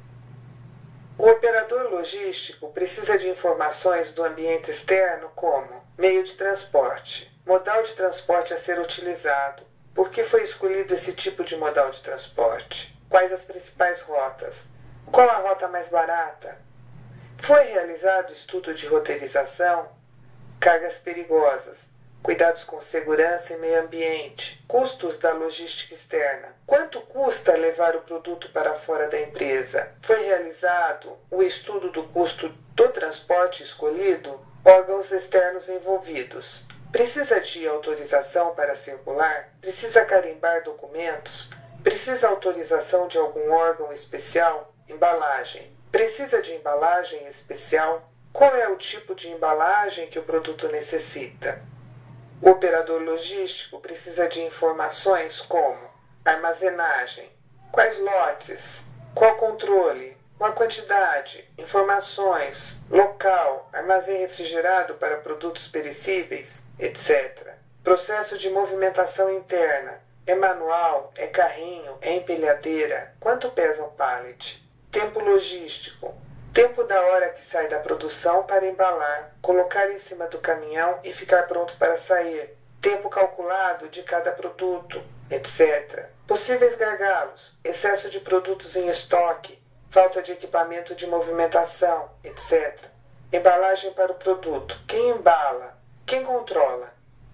O operador logístico precisa de informações do ambiente externo como meio de transporte, modal de transporte a ser utilizado, por que foi escolhido esse tipo de modal de transporte, quais as principais rotas, qual a rota mais barata, foi realizado estudo de roteirização, cargas perigosas, cuidados com segurança e meio ambiente, custos da logística externa, quanto custa levar o produto para fora da empresa, foi realizado o estudo do custo do transporte escolhido, órgãos externos envolvidos. Precisa de autorização para circular? Precisa carimbar documentos? Precisa autorização de algum órgão especial? Embalagem. Precisa de embalagem especial? Qual é o tipo de embalagem que o produto necessita? O operador logístico precisa de informações como armazenagem, quais lotes, qual controle, qual quantidade, informações, local, armazém refrigerado para produtos perecíveis, etc. Processo de movimentação interna, é manual, é carrinho, é empilhadeira, quanto pesa um pallet? Tempo logístico, tempo da hora que sai da produção para embalar, colocar em cima do caminhão e ficar pronto para sair, tempo calculado de cada produto, etc. Possíveis gargalos, excesso de produtos em estoque, falta de equipamento de movimentação, etc. Embalagem para o produto, quem embala, quem controla.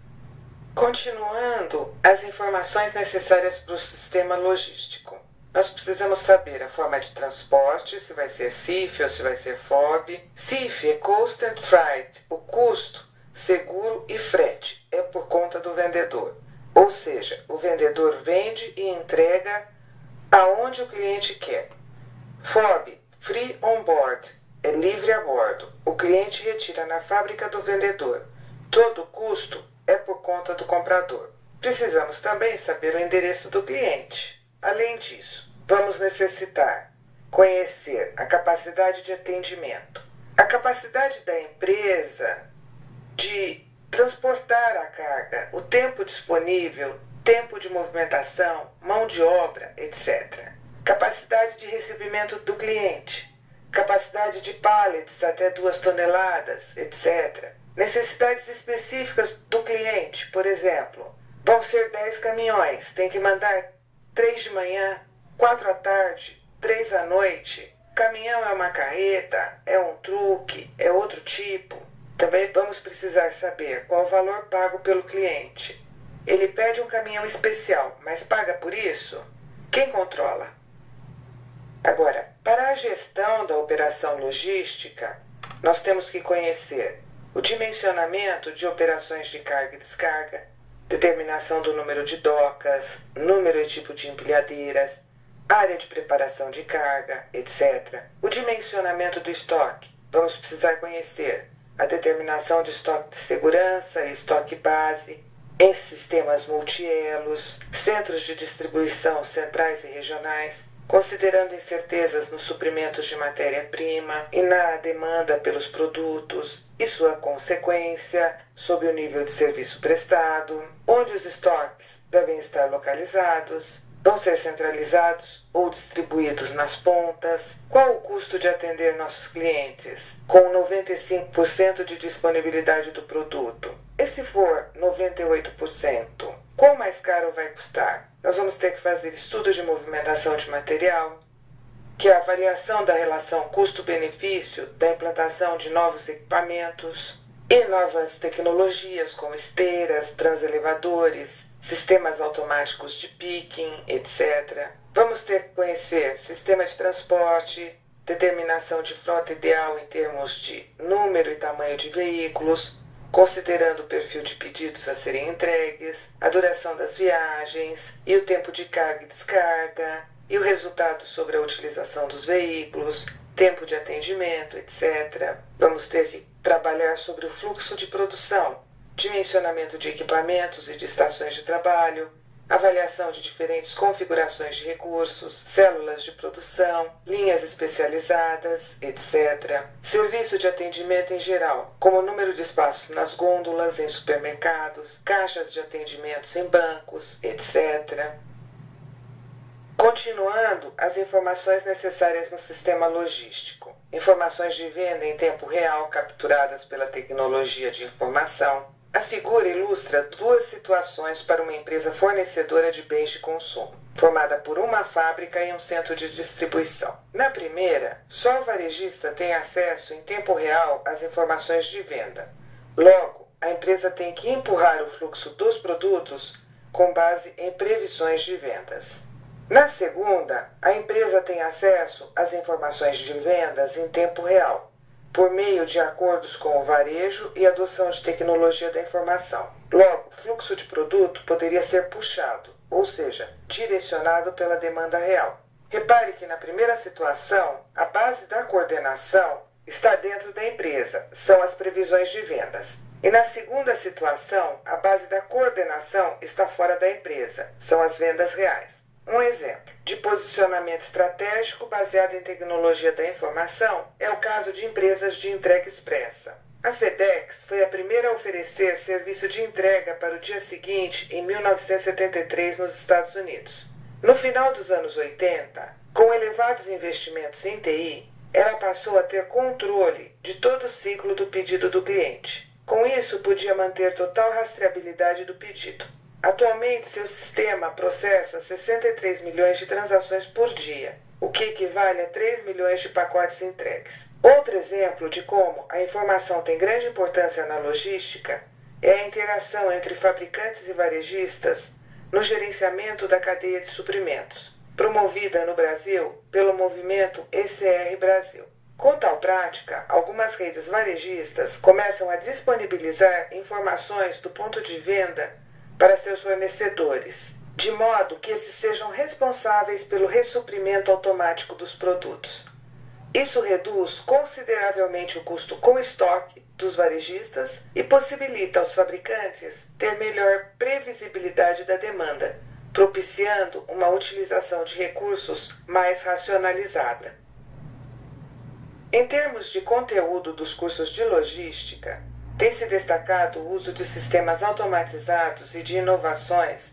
Continuando, as informações necessárias para o sistema logístico. Nós precisamos saber a forma de transporte, se vai ser CIF ou se vai ser FOB. CIF é Cost and Freight, o custo, seguro e frete, é por conta do vendedor. Ou seja, o vendedor vende e entrega aonde o cliente quer. FOB, Free on Board, é livre a bordo. O cliente retira na fábrica do vendedor. Todo o custo é por conta do comprador. Precisamos também saber o endereço do cliente. Além disso, vamos necessitar conhecer a capacidade de atendimento, a capacidade da empresa de transportar a carga, o tempo disponível tempo de movimentação, mão de obra, etc. Capacidade de recebimento do cliente, capacidade de pallets até 2 toneladas, etc. Necessidades específicas do cliente, por exemplo, vão ser 10 caminhões, tem que mandar 3 de manhã, 4 à tarde, 3 à noite. Caminhão é uma carreta, é um truque, é outro tipo. Também vamos precisar saber qual o valor pago pelo cliente. Ele pede um caminhão especial, mas paga por isso? Quem controla? Agora, para a gestão da operação logística, nós temos que conhecer o dimensionamento de operações de carga e descarga, determinação do número de docas, número e tipo de empilhadeiras, área de preparação de carga, etc. O dimensionamento do estoque. Vamos precisar conhecer a determinação de estoque de segurança e estoque base, em sistemas multielos, centros de distribuição centrais e regionais, considerando incertezas nos suprimentos de matéria-prima e na demanda pelos produtos e sua consequência sobre o nível de serviço prestado, onde os estoques devem estar localizados, vão ser centralizados ou distribuídos nas pontas, qual o custo de atender nossos clientes, com 95% de disponibilidade do produto. E se for 98%, qual mais caro vai custar? Nós vamos ter que fazer estudo de movimentação de material, que é a avaliação da relação custo-benefício da implantação de novos equipamentos e novas tecnologias como esteiras, transelevadores, sistemas automáticos de picking, etc. Vamos ter que conhecer sistema de transporte, determinação de frota ideal em termos de número e tamanho de veículos, considerando o perfil de pedidos a serem entregues, a duração das viagens e o tempo de carga e descarga, e o resultado sobre a utilização dos veículos, tempo de atendimento, etc. Vamos ter que trabalhar sobre o fluxo de produção, dimensionamento de equipamentos e de estações de trabalho, avaliação de diferentes configurações de recursos, células de produção, linhas especializadas, etc. Serviço de atendimento em geral, como o número de espaços nas gôndolas em supermercados, caixas de atendimentos em bancos, etc. Continuando, as informações necessárias no sistema logístico. Informações de venda em tempo real capturadas pela tecnologia de informação. A figura ilustra duas situações para uma empresa fornecedora de bens de consumo, formada por uma fábrica e um centro de distribuição. Na primeira, só o varejista tem acesso em tempo real às informações de venda. Logo, a empresa tem que empurrar o fluxo dos produtos com base em previsões de vendas. Na segunda, a empresa tem acesso às informações de vendas em tempo real, por meio de acordos com o varejo e adoção de tecnologia da informação. Logo, o fluxo de produto poderia ser puxado, ou seja, direcionado pela demanda real. Repare que na primeira situação, a base da coordenação está dentro da empresa, são as previsões de vendas. E na segunda situação, a base da coordenação está fora da empresa, são as vendas reais. Um exemplo de posicionamento estratégico baseado em tecnologia da informação é o caso de empresas de entrega expressa. A FedEx foi a primeira a oferecer serviço de entrega para o dia seguinte em 1973 nos Estados Unidos. No final dos anos 80, com elevados investimentos em TI, ela passou a ter controle de todo o ciclo do pedido do cliente. Com isso, podia manter total rastreabilidade do pedido. Atualmente, seu sistema processa 63 milhões de transações por dia, o que equivale a 3 milhões de pacotes entregues. Outro exemplo de como a informação tem grande importância na logística é a interação entre fabricantes e varejistas no gerenciamento da cadeia de suprimentos, promovida no Brasil pelo movimento ECR Brasil. Com tal prática, algumas redes varejistas começam a disponibilizar informações do ponto de venda para seus fornecedores, de modo que esses sejam responsáveis pelo ressuprimento automático dos produtos. Isso reduz consideravelmente o custo com estoque dos varejistas e possibilita aos fabricantes ter melhor previsibilidade da demanda, propiciando uma utilização de recursos mais racionalizada. Em termos de conteúdo dos cursos de logística, tem se destacado o uso de sistemas automatizados e de inovações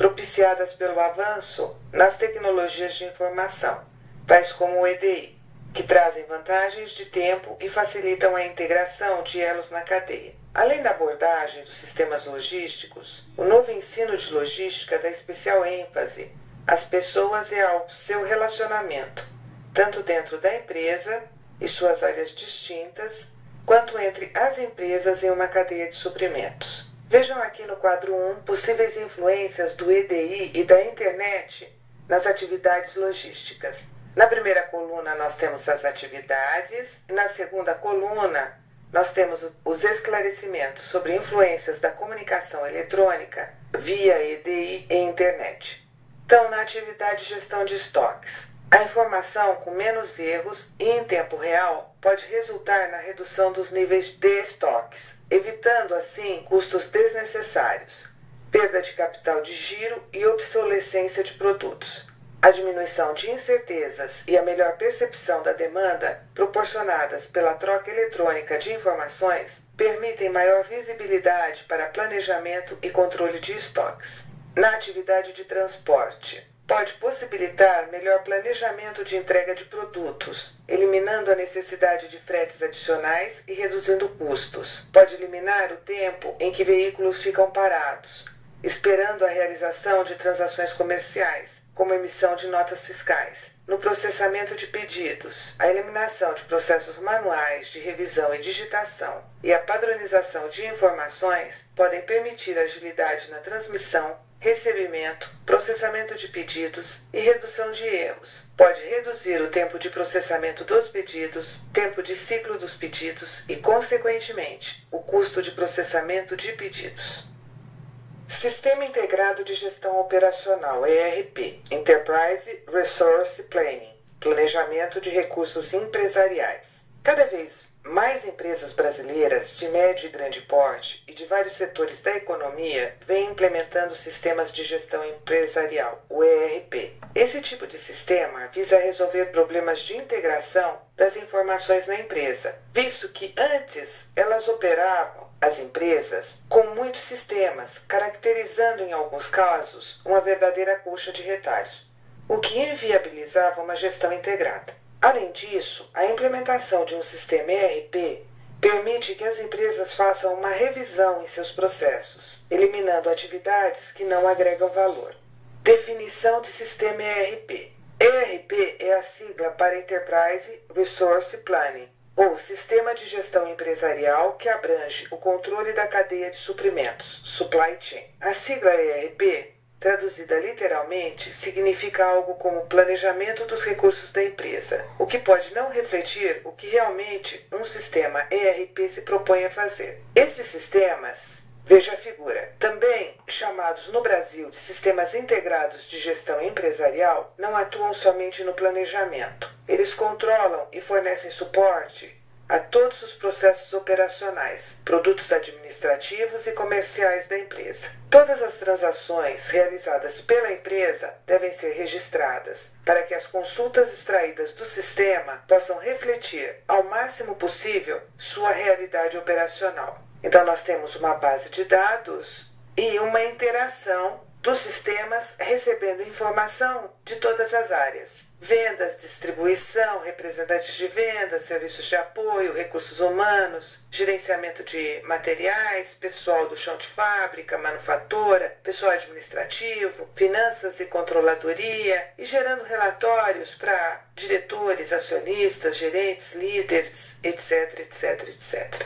propiciadas pelo avanço nas tecnologias de informação, tais como o EDI, que trazem vantagens de tempo e facilitam a integração de elos na cadeia. Além da abordagem dos sistemas logísticos, o novo ensino de logística dá especial ênfase às pessoas e ao seu relacionamento, tanto dentro da empresa e suas áreas distintas, quanto entre as empresas em uma cadeia de suprimentos. Vejam aqui no quadro 1 possíveis influências do EDI e da internet nas atividades logísticas. Na primeira coluna nós temos as atividades e na segunda coluna nós temos os esclarecimentos sobre influências da comunicação eletrônica via EDI e internet. Então, na atividade de gestão de estoques, a informação com menos erros e em tempo real pode resultar na redução dos níveis de estoques, evitando assim custos desnecessários, perda de capital de giro e obsolescência de produtos. A diminuição de incertezas e a melhor percepção da demanda proporcionadas pela troca eletrônica de informações permitem maior visibilidade para planejamento e controle de estoques. Na atividade de transporte, pode possibilitar melhor planejamento de entrega de produtos, eliminando a necessidade de fretes adicionais e reduzindo custos. Pode eliminar o tempo em que veículos ficam parados, esperando a realização de transações comerciais, como emissão de notas fiscais. No processamento de pedidos, a eliminação de processos manuais de revisão e digitação e a padronização de informações podem permitir agilidade na transmissão, recebimento, processamento de pedidos e redução de erros. Pode reduzir o tempo de processamento dos pedidos, tempo de ciclo dos pedidos e, consequentemente, o custo de processamento de pedidos. Sistema Integrado de Gestão Operacional, ERP, Enterprise Resource Planning, Planejamento de Recursos Empresariais. Cada vez mais empresas brasileiras de médio e grande porte e de vários setores da economia vêm implementando sistemas de gestão empresarial, o ERP. Esse tipo de sistema visa resolver problemas de integração das informações na empresa, visto que antes elas operavam as empresas com muitos sistemas, caracterizando em alguns casos uma verdadeira colcha de retalhos, o que inviabilizava uma gestão integrada. Além disso, a implementação de um sistema ERP permite que as empresas façam uma revisão em seus processos, eliminando atividades que não agregam valor. Definição de sistema ERP. ERP é a sigla para Enterprise Resource Planning, ou Sistema de Gestão Empresarial, que abrange o controle da cadeia de suprimentos, Supply Chain. A sigla ERP, traduzida literalmente, significa algo como planejamento dos recursos da empresa, o que pode não refletir o que realmente um sistema ERP se propõe a fazer. Esses sistemas, veja a figura, também chamados no Brasil de sistemas integrados de gestão empresarial, não atuam somente no planejamento. Eles controlam e fornecem suporte a todos os processos operacionais, produtos administrativos e comerciais da empresa. Todas as transações realizadas pela empresa devem ser registradas para que as consultas extraídas do sistema possam refletir ao máximo possível sua realidade operacional. Então nós temos uma base de dados e uma interação dos sistemas recebendo informação de todas as áreas. Vendas, distribuição, representantes de vendas, serviços de apoio, recursos humanos, gerenciamento de materiais, pessoal do chão de fábrica, manufatura, pessoal administrativo, finanças e controladoria, e gerando relatórios para diretores, acionistas, gerentes, líderes, etc, etc, etc.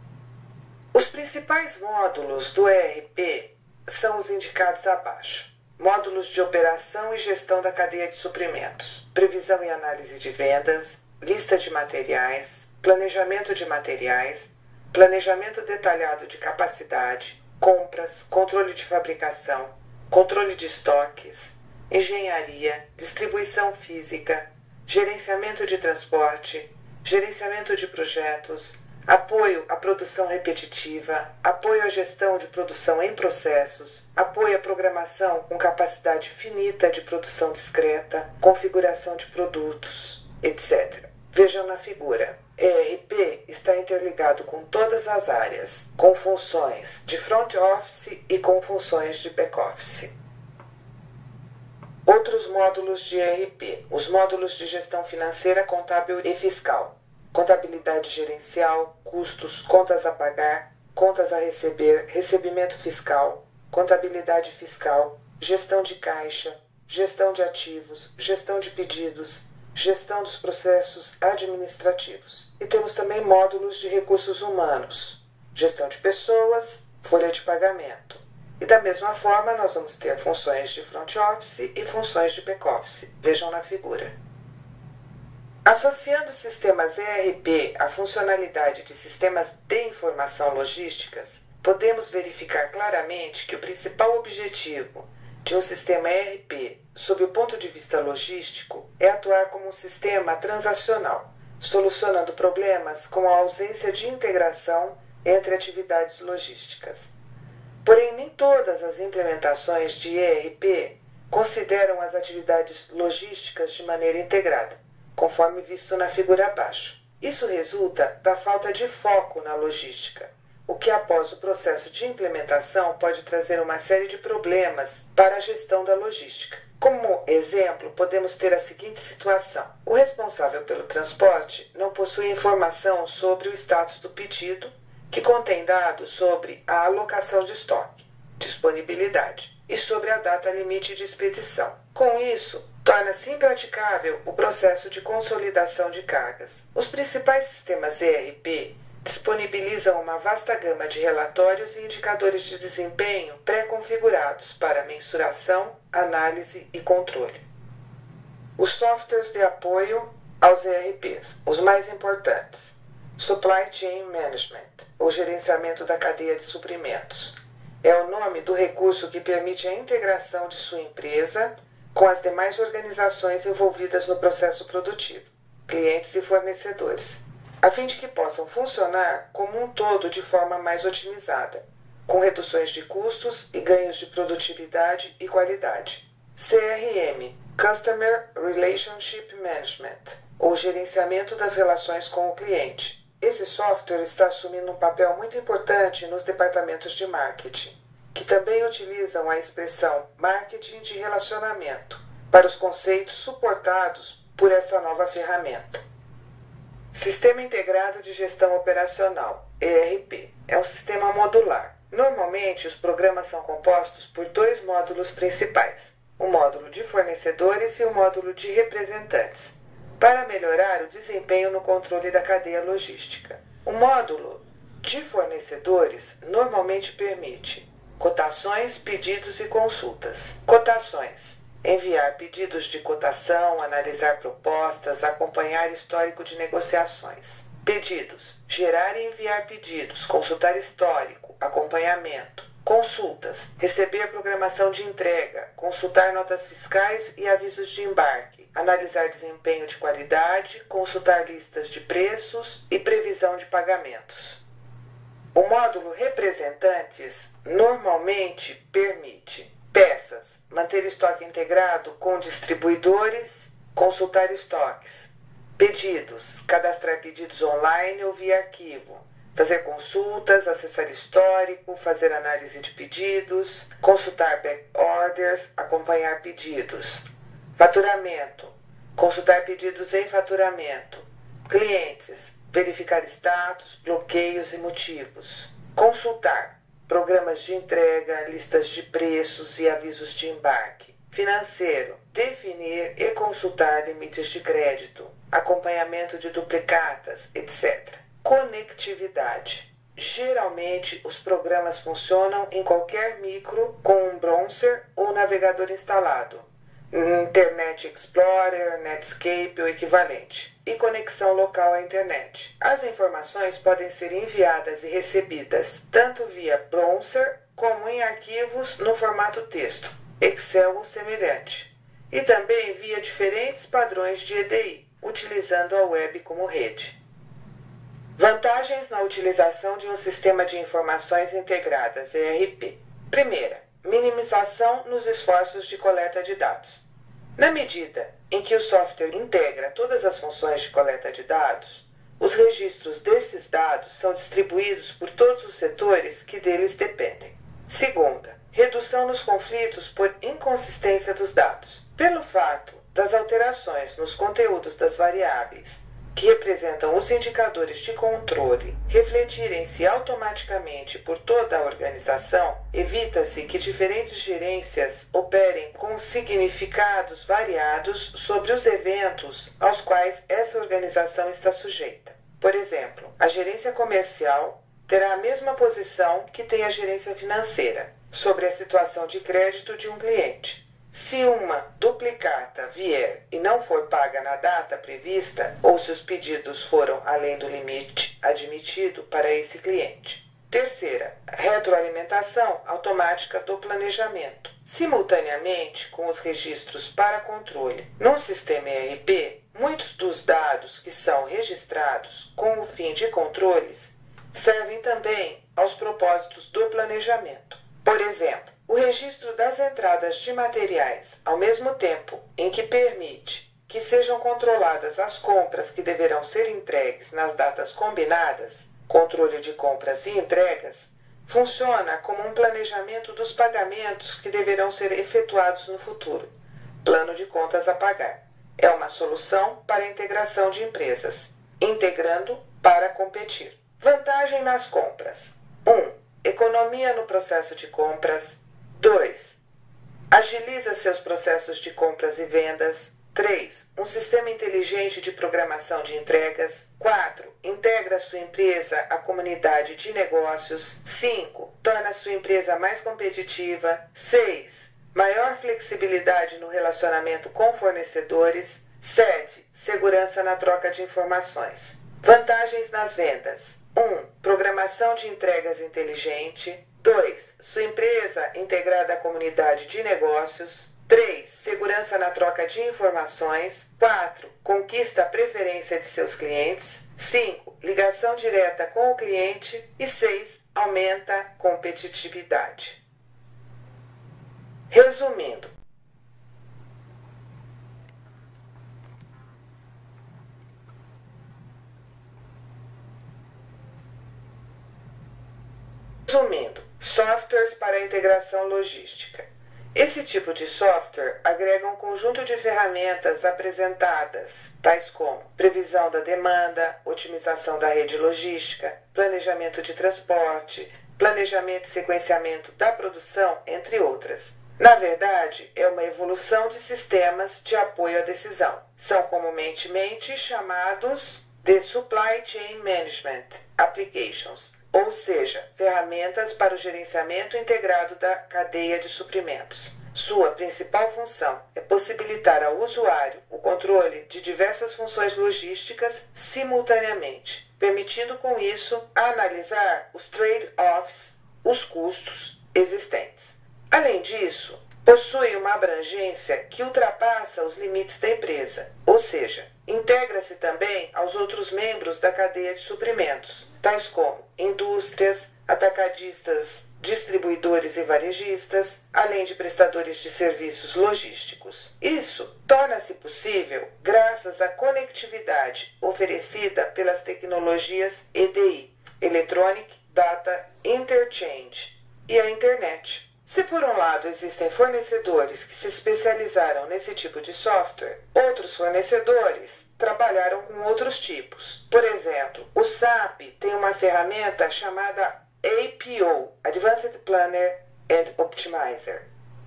Os principais módulos do ERP são os indicados abaixo. Módulos de operação e gestão da cadeia de suprimentos, previsão e análise de vendas, lista de materiais, planejamento de materiais, planejamento detalhado de capacidade, compras, controle de fabricação, controle de estoques, engenharia, distribuição física, gerenciamento de transporte, gerenciamento de projetos, apoio à produção repetitiva, apoio à gestão de produção em processos, apoio à programação com capacidade finita de produção discreta, configuração de produtos, etc. Vejam na figura. ERP está interligado com todas as áreas, com funções de front office e com funções de back office. Outros módulos de ERP, os módulos de gestão financeira, contábil e fiscal, contabilidade gerencial, custos, contas a pagar, contas a receber, recebimento fiscal, contabilidade fiscal, gestão de caixa, gestão de ativos, gestão de pedidos, gestão dos processos administrativos. E temos também módulos de recursos humanos, gestão de pessoas, folha de pagamento. E da mesma forma nós vamos ter funções de front office e funções de back office. Vejam na figura. Associando sistemas ERP à funcionalidade de sistemas de informação logísticas, podemos verificar claramente que o principal objetivo de um sistema ERP, sob o ponto de vista logístico, é atuar como um sistema transacional, solucionando problemas com a ausência de integração entre atividades logísticas. Porém, nem todas as implementações de ERP consideram as atividades logísticas de maneira integrada, conforme visto na figura abaixo. Isso resulta da falta de foco na logística, o que após o processo de implementação pode trazer uma série de problemas para a gestão da logística. Como exemplo, podemos ter a seguinte situação. O responsável pelo transporte não possui informação sobre o status do pedido, que contém dados sobre a alocação de estoque, disponibilidade e sobre a data limite de expedição. Com isso, torna-se impraticável o processo de consolidação de cargas. Os principais sistemas ERP disponibilizam uma vasta gama de relatórios e indicadores de desempenho pré-configurados para mensuração, análise e controle. Os softwares de apoio aos ERPs, os mais importantes. Supply Chain Management, ou gerenciamento da cadeia de suprimentos. É o nome do recurso que permite a integração de sua empresa com as demais organizações envolvidas no processo produtivo, clientes e fornecedores, a fim de que possam funcionar como um todo de forma mais otimizada, com reduções de custos e ganhos de produtividade e qualidade. CRM, Customer Relationship Management, ou gerenciamento das relações com o cliente. Esse software está assumindo um papel muito importante nos departamentos de marketing, que também utilizam a expressão marketing de relacionamento para os conceitos suportados por essa nova ferramenta. Sistema Integrado de Gestão Operacional, ERP, é um sistema modular. Normalmente, os programas são compostos por dois módulos principais, o módulo de fornecedores e o módulo de representantes, para melhorar o desempenho no controle da cadeia logística. O módulo de fornecedores normalmente permite cotações, pedidos e consultas. Cotações: enviar pedidos de cotação, analisar propostas, acompanhar histórico de negociações. Pedidos: gerar e enviar pedidos, consultar histórico, acompanhamento. Consultas: receber programação de entrega, consultar notas fiscais e avisos de embarque, analisar desempenho de qualidade, consultar listas de preços e previsão de pagamentos. O módulo Representantes normalmente permite peças: manter estoque integrado com distribuidores, consultar estoques. Pedidos: cadastrar pedidos online ou via arquivo, fazer consultas, acessar histórico, fazer análise de pedidos, consultar back orders, acompanhar pedidos. Faturamento: consultar pedidos em faturamento. Clientes: verificar status, bloqueios e motivos. Consultar: programas de entrega, listas de preços e avisos de embarque. Financeiro: definir e consultar limites de crédito, acompanhamento de duplicatas, etc. Conectividade: geralmente os programas funcionam em qualquer micro com um browser ou navegador instalado, Internet Explorer, Netscape ou equivalente, e conexão local à internet. As informações podem ser enviadas e recebidas tanto via browser como em arquivos no formato texto, Excel ou semelhante, e também via diferentes padrões de EDI, utilizando a web como rede. Vantagens na utilização de um sistema de informações integradas, ERP. Primeira, minimização nos esforços de coleta de dados. Na medida em que o software integra todas as funções de coleta de dados, os registros desses dados são distribuídos por todos os setores que deles dependem. Segunda, redução nos conflitos por inconsistência dos dados. Pelo fato das alterações nos conteúdos das variáveis, que representam os indicadores de controle, refletirem-se automaticamente por toda a organização, evita-se que diferentes gerências operem com significados variados sobre os eventos aos quais essa organização está sujeita. Por exemplo, a gerência comercial terá a mesma posição que tem a gerência financeira sobre a situação de crédito de um cliente. Se uma duplicata vier e não for paga na data prevista, ou se os pedidos foram além do limite admitido para esse cliente. Terceira, retroalimentação automática do planejamento. Simultaneamente com os registros para controle num sistema ERP, muitos dos dados que são registrados com o fim de controles servem também aos propósitos do planejamento. Por exemplo, o registro das entradas de materiais, ao mesmo tempo em que permite que sejam controladas as compras que deverão ser entregues nas datas combinadas, controle de compras e entregas, funciona como um planejamento dos pagamentos que deverão ser efetuados no futuro, plano de contas a pagar. É uma solução para a integração de empresas, integrando para competir. Vantagem nas compras. 1. Economia no processo de compras. 2. Agiliza seus processos de compras e vendas. 3. Um sistema inteligente de programação de entregas. 4. Integra sua empresa à comunidade de negócios. 5. Torna sua empresa mais competitiva. 6. Maior flexibilidade no relacionamento com fornecedores. 7. Segurança na troca de informações. Vantagens nas vendas. 1. Programação de entregas inteligente. 2. Sua empresa integrada à comunidade de negócios. 3. Segurança na troca de informações. 4. Conquista a preferência de seus clientes. 5. Ligação direta com o cliente. E 6. Aumenta a competitividade. Resumindo, softwares para integração logística. Esse tipo de software agrega um conjunto de ferramentas apresentadas, tais como previsão da demanda, otimização da rede logística, planejamento de transporte, planejamento e sequenciamento da produção, entre outras. Na verdade, é uma evolução de sistemas de apoio à decisão. São comumente chamados de Supply Chain Management Applications, ou seja, ferramentas para o gerenciamento integrado da cadeia de suprimentos. Sua principal função é possibilitar ao usuário o controle de diversas funções logísticas simultaneamente, permitindo com isso analisar os trade-offs, os custos existentes. Além disso, possui uma abrangência que ultrapassa os limites da empresa, ou seja, integra-se também aos outros membros da cadeia de suprimentos, tais como indústrias, atacadistas, distribuidores e varejistas, além de prestadores de serviços logísticos. Isso torna-se possível graças à conectividade oferecida pelas tecnologias EDI, Electronic Data Interchange, e a internet. Se por um lado existem fornecedores que se especializaram nesse tipo de software, outros fornecedores trabalharam com outros tipos. Por exemplo, o SAP tem uma ferramenta chamada APO, Advanced Planner and Optimizer.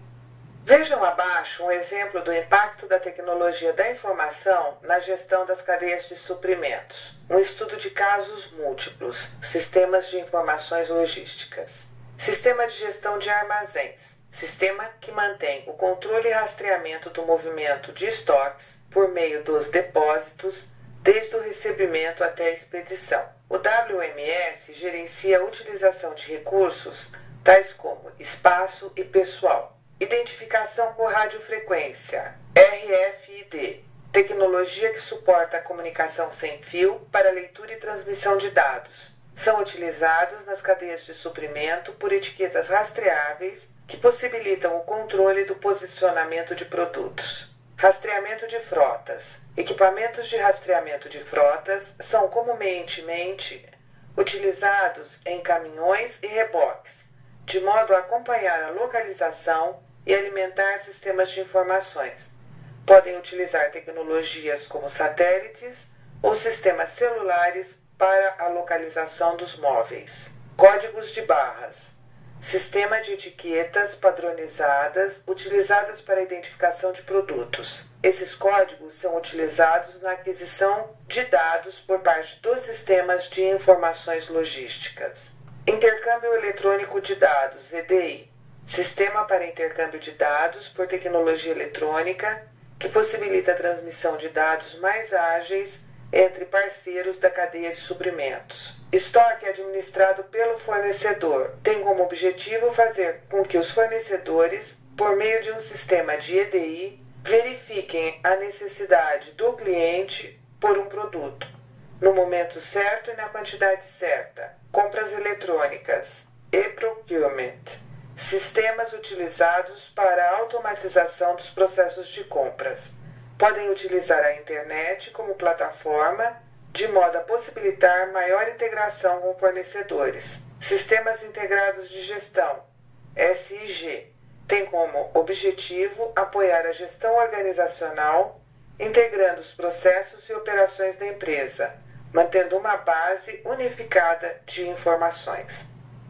Vejam abaixo um exemplo do impacto da tecnologia da informação na gestão das cadeias de suprimentos. Um estudo de casos múltiplos, sistemas de informações logísticas. Sistema de gestão de armazéns. Sistema que mantém o controle e rastreamento do movimento de estoques por meio dos depósitos, desde o recebimento até a expedição. O WMS gerencia a utilização de recursos tais como espaço e pessoal. Identificação por radiofrequência, RFID. Tecnologia que suporta a comunicação sem fio para leitura e transmissão de dados. São utilizados nas cadeias de suprimento por etiquetas rastreáveis que possibilitam o controle do posicionamento de produtos. Rastreamento de frotas. Equipamentos de rastreamento de frotas são comumente utilizados em caminhões e reboques, de modo a acompanhar a localização e alimentar sistemas de informações. Podem utilizar tecnologias como satélites ou sistemas celulares para a localização dos móveis. Códigos de barras. Sistema de etiquetas padronizadas utilizadas para a identificação de produtos. Esses códigos são utilizados na aquisição de dados por parte dos sistemas de informações logísticas. Intercâmbio eletrônico de dados, EDI. Sistema para intercâmbio de dados por tecnologia eletrônica que possibilita a transmissão de dados mais ágeis entre parceiros da cadeia de suprimentos. Estoque administrado pelo fornecedor tem como objetivo fazer com que os fornecedores, por meio de um sistema de EDI, verifiquem a necessidade do cliente por um produto, no momento certo e na quantidade certa. Compras eletrônicas, e-procurement. Sistemas utilizados para a automatização dos processos de compras. Podem utilizar a internet como plataforma, de modo a possibilitar maior integração com fornecedores. Sistemas integrados de gestão, SIG, tem como objetivo apoiar a gestão organizacional, integrando os processos e operações da empresa, mantendo uma base unificada de informações.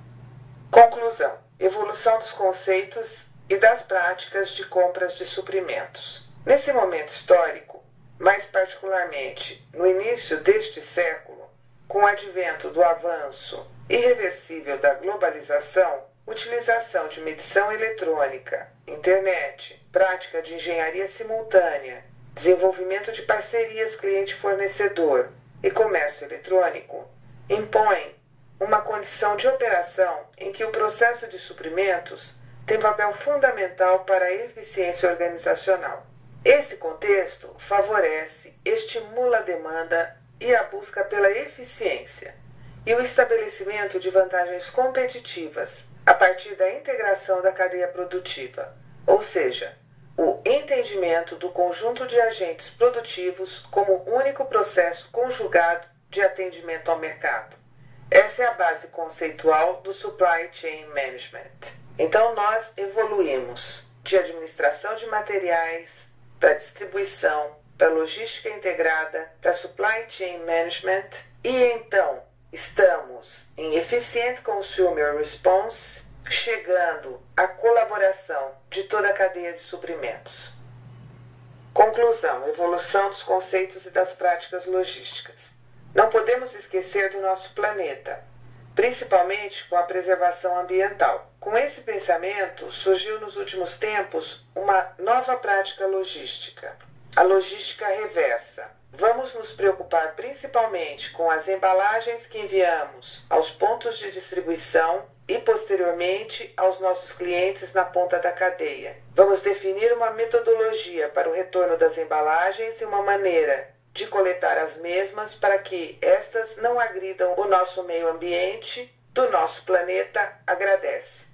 Conclusão: evolução dos conceitos e das práticas de compras de suprimentos. Nesse momento histórico, mais particularmente no início deste século, com o advento do avanço irreversível da globalização, utilização de medição eletrônica, internet, prática de engenharia simultânea, desenvolvimento de parcerias cliente-fornecedor e comércio eletrônico, impõem uma condição de operação em que o processo de suprimentos tem papel fundamental para a eficiência organizacional. Esse contexto favorece, estimula a demanda e a busca pela eficiência e o estabelecimento de vantagens competitivas a partir da integração da cadeia produtiva, ou seja, o entendimento do conjunto de agentes produtivos como único processo conjugado de atendimento ao mercado. Essa é a base conceitual do Supply Chain Management. Então nós evoluímos de administração de materiais para distribuição, para logística integrada, para Supply Chain Management e então estamos em Efficient Consumer Response, chegando à colaboração de toda a cadeia de suprimentos. Conclusão: evolução dos conceitos e das práticas logísticas. Não podemos esquecer do nosso planeta, principalmente com a preservação ambiental. Com esse pensamento, surgiu nos últimos tempos uma nova prática logística, a logística reversa. Vamos nos preocupar principalmente com as embalagens que enviamos aos pontos de distribuição e, posteriormente, aos nossos clientes na ponta da cadeia. Vamos definir uma metodologia para o retorno das embalagens e uma maneira de coletar as mesmas para que estas não agridam o nosso meio ambiente do nosso planeta. Agradece.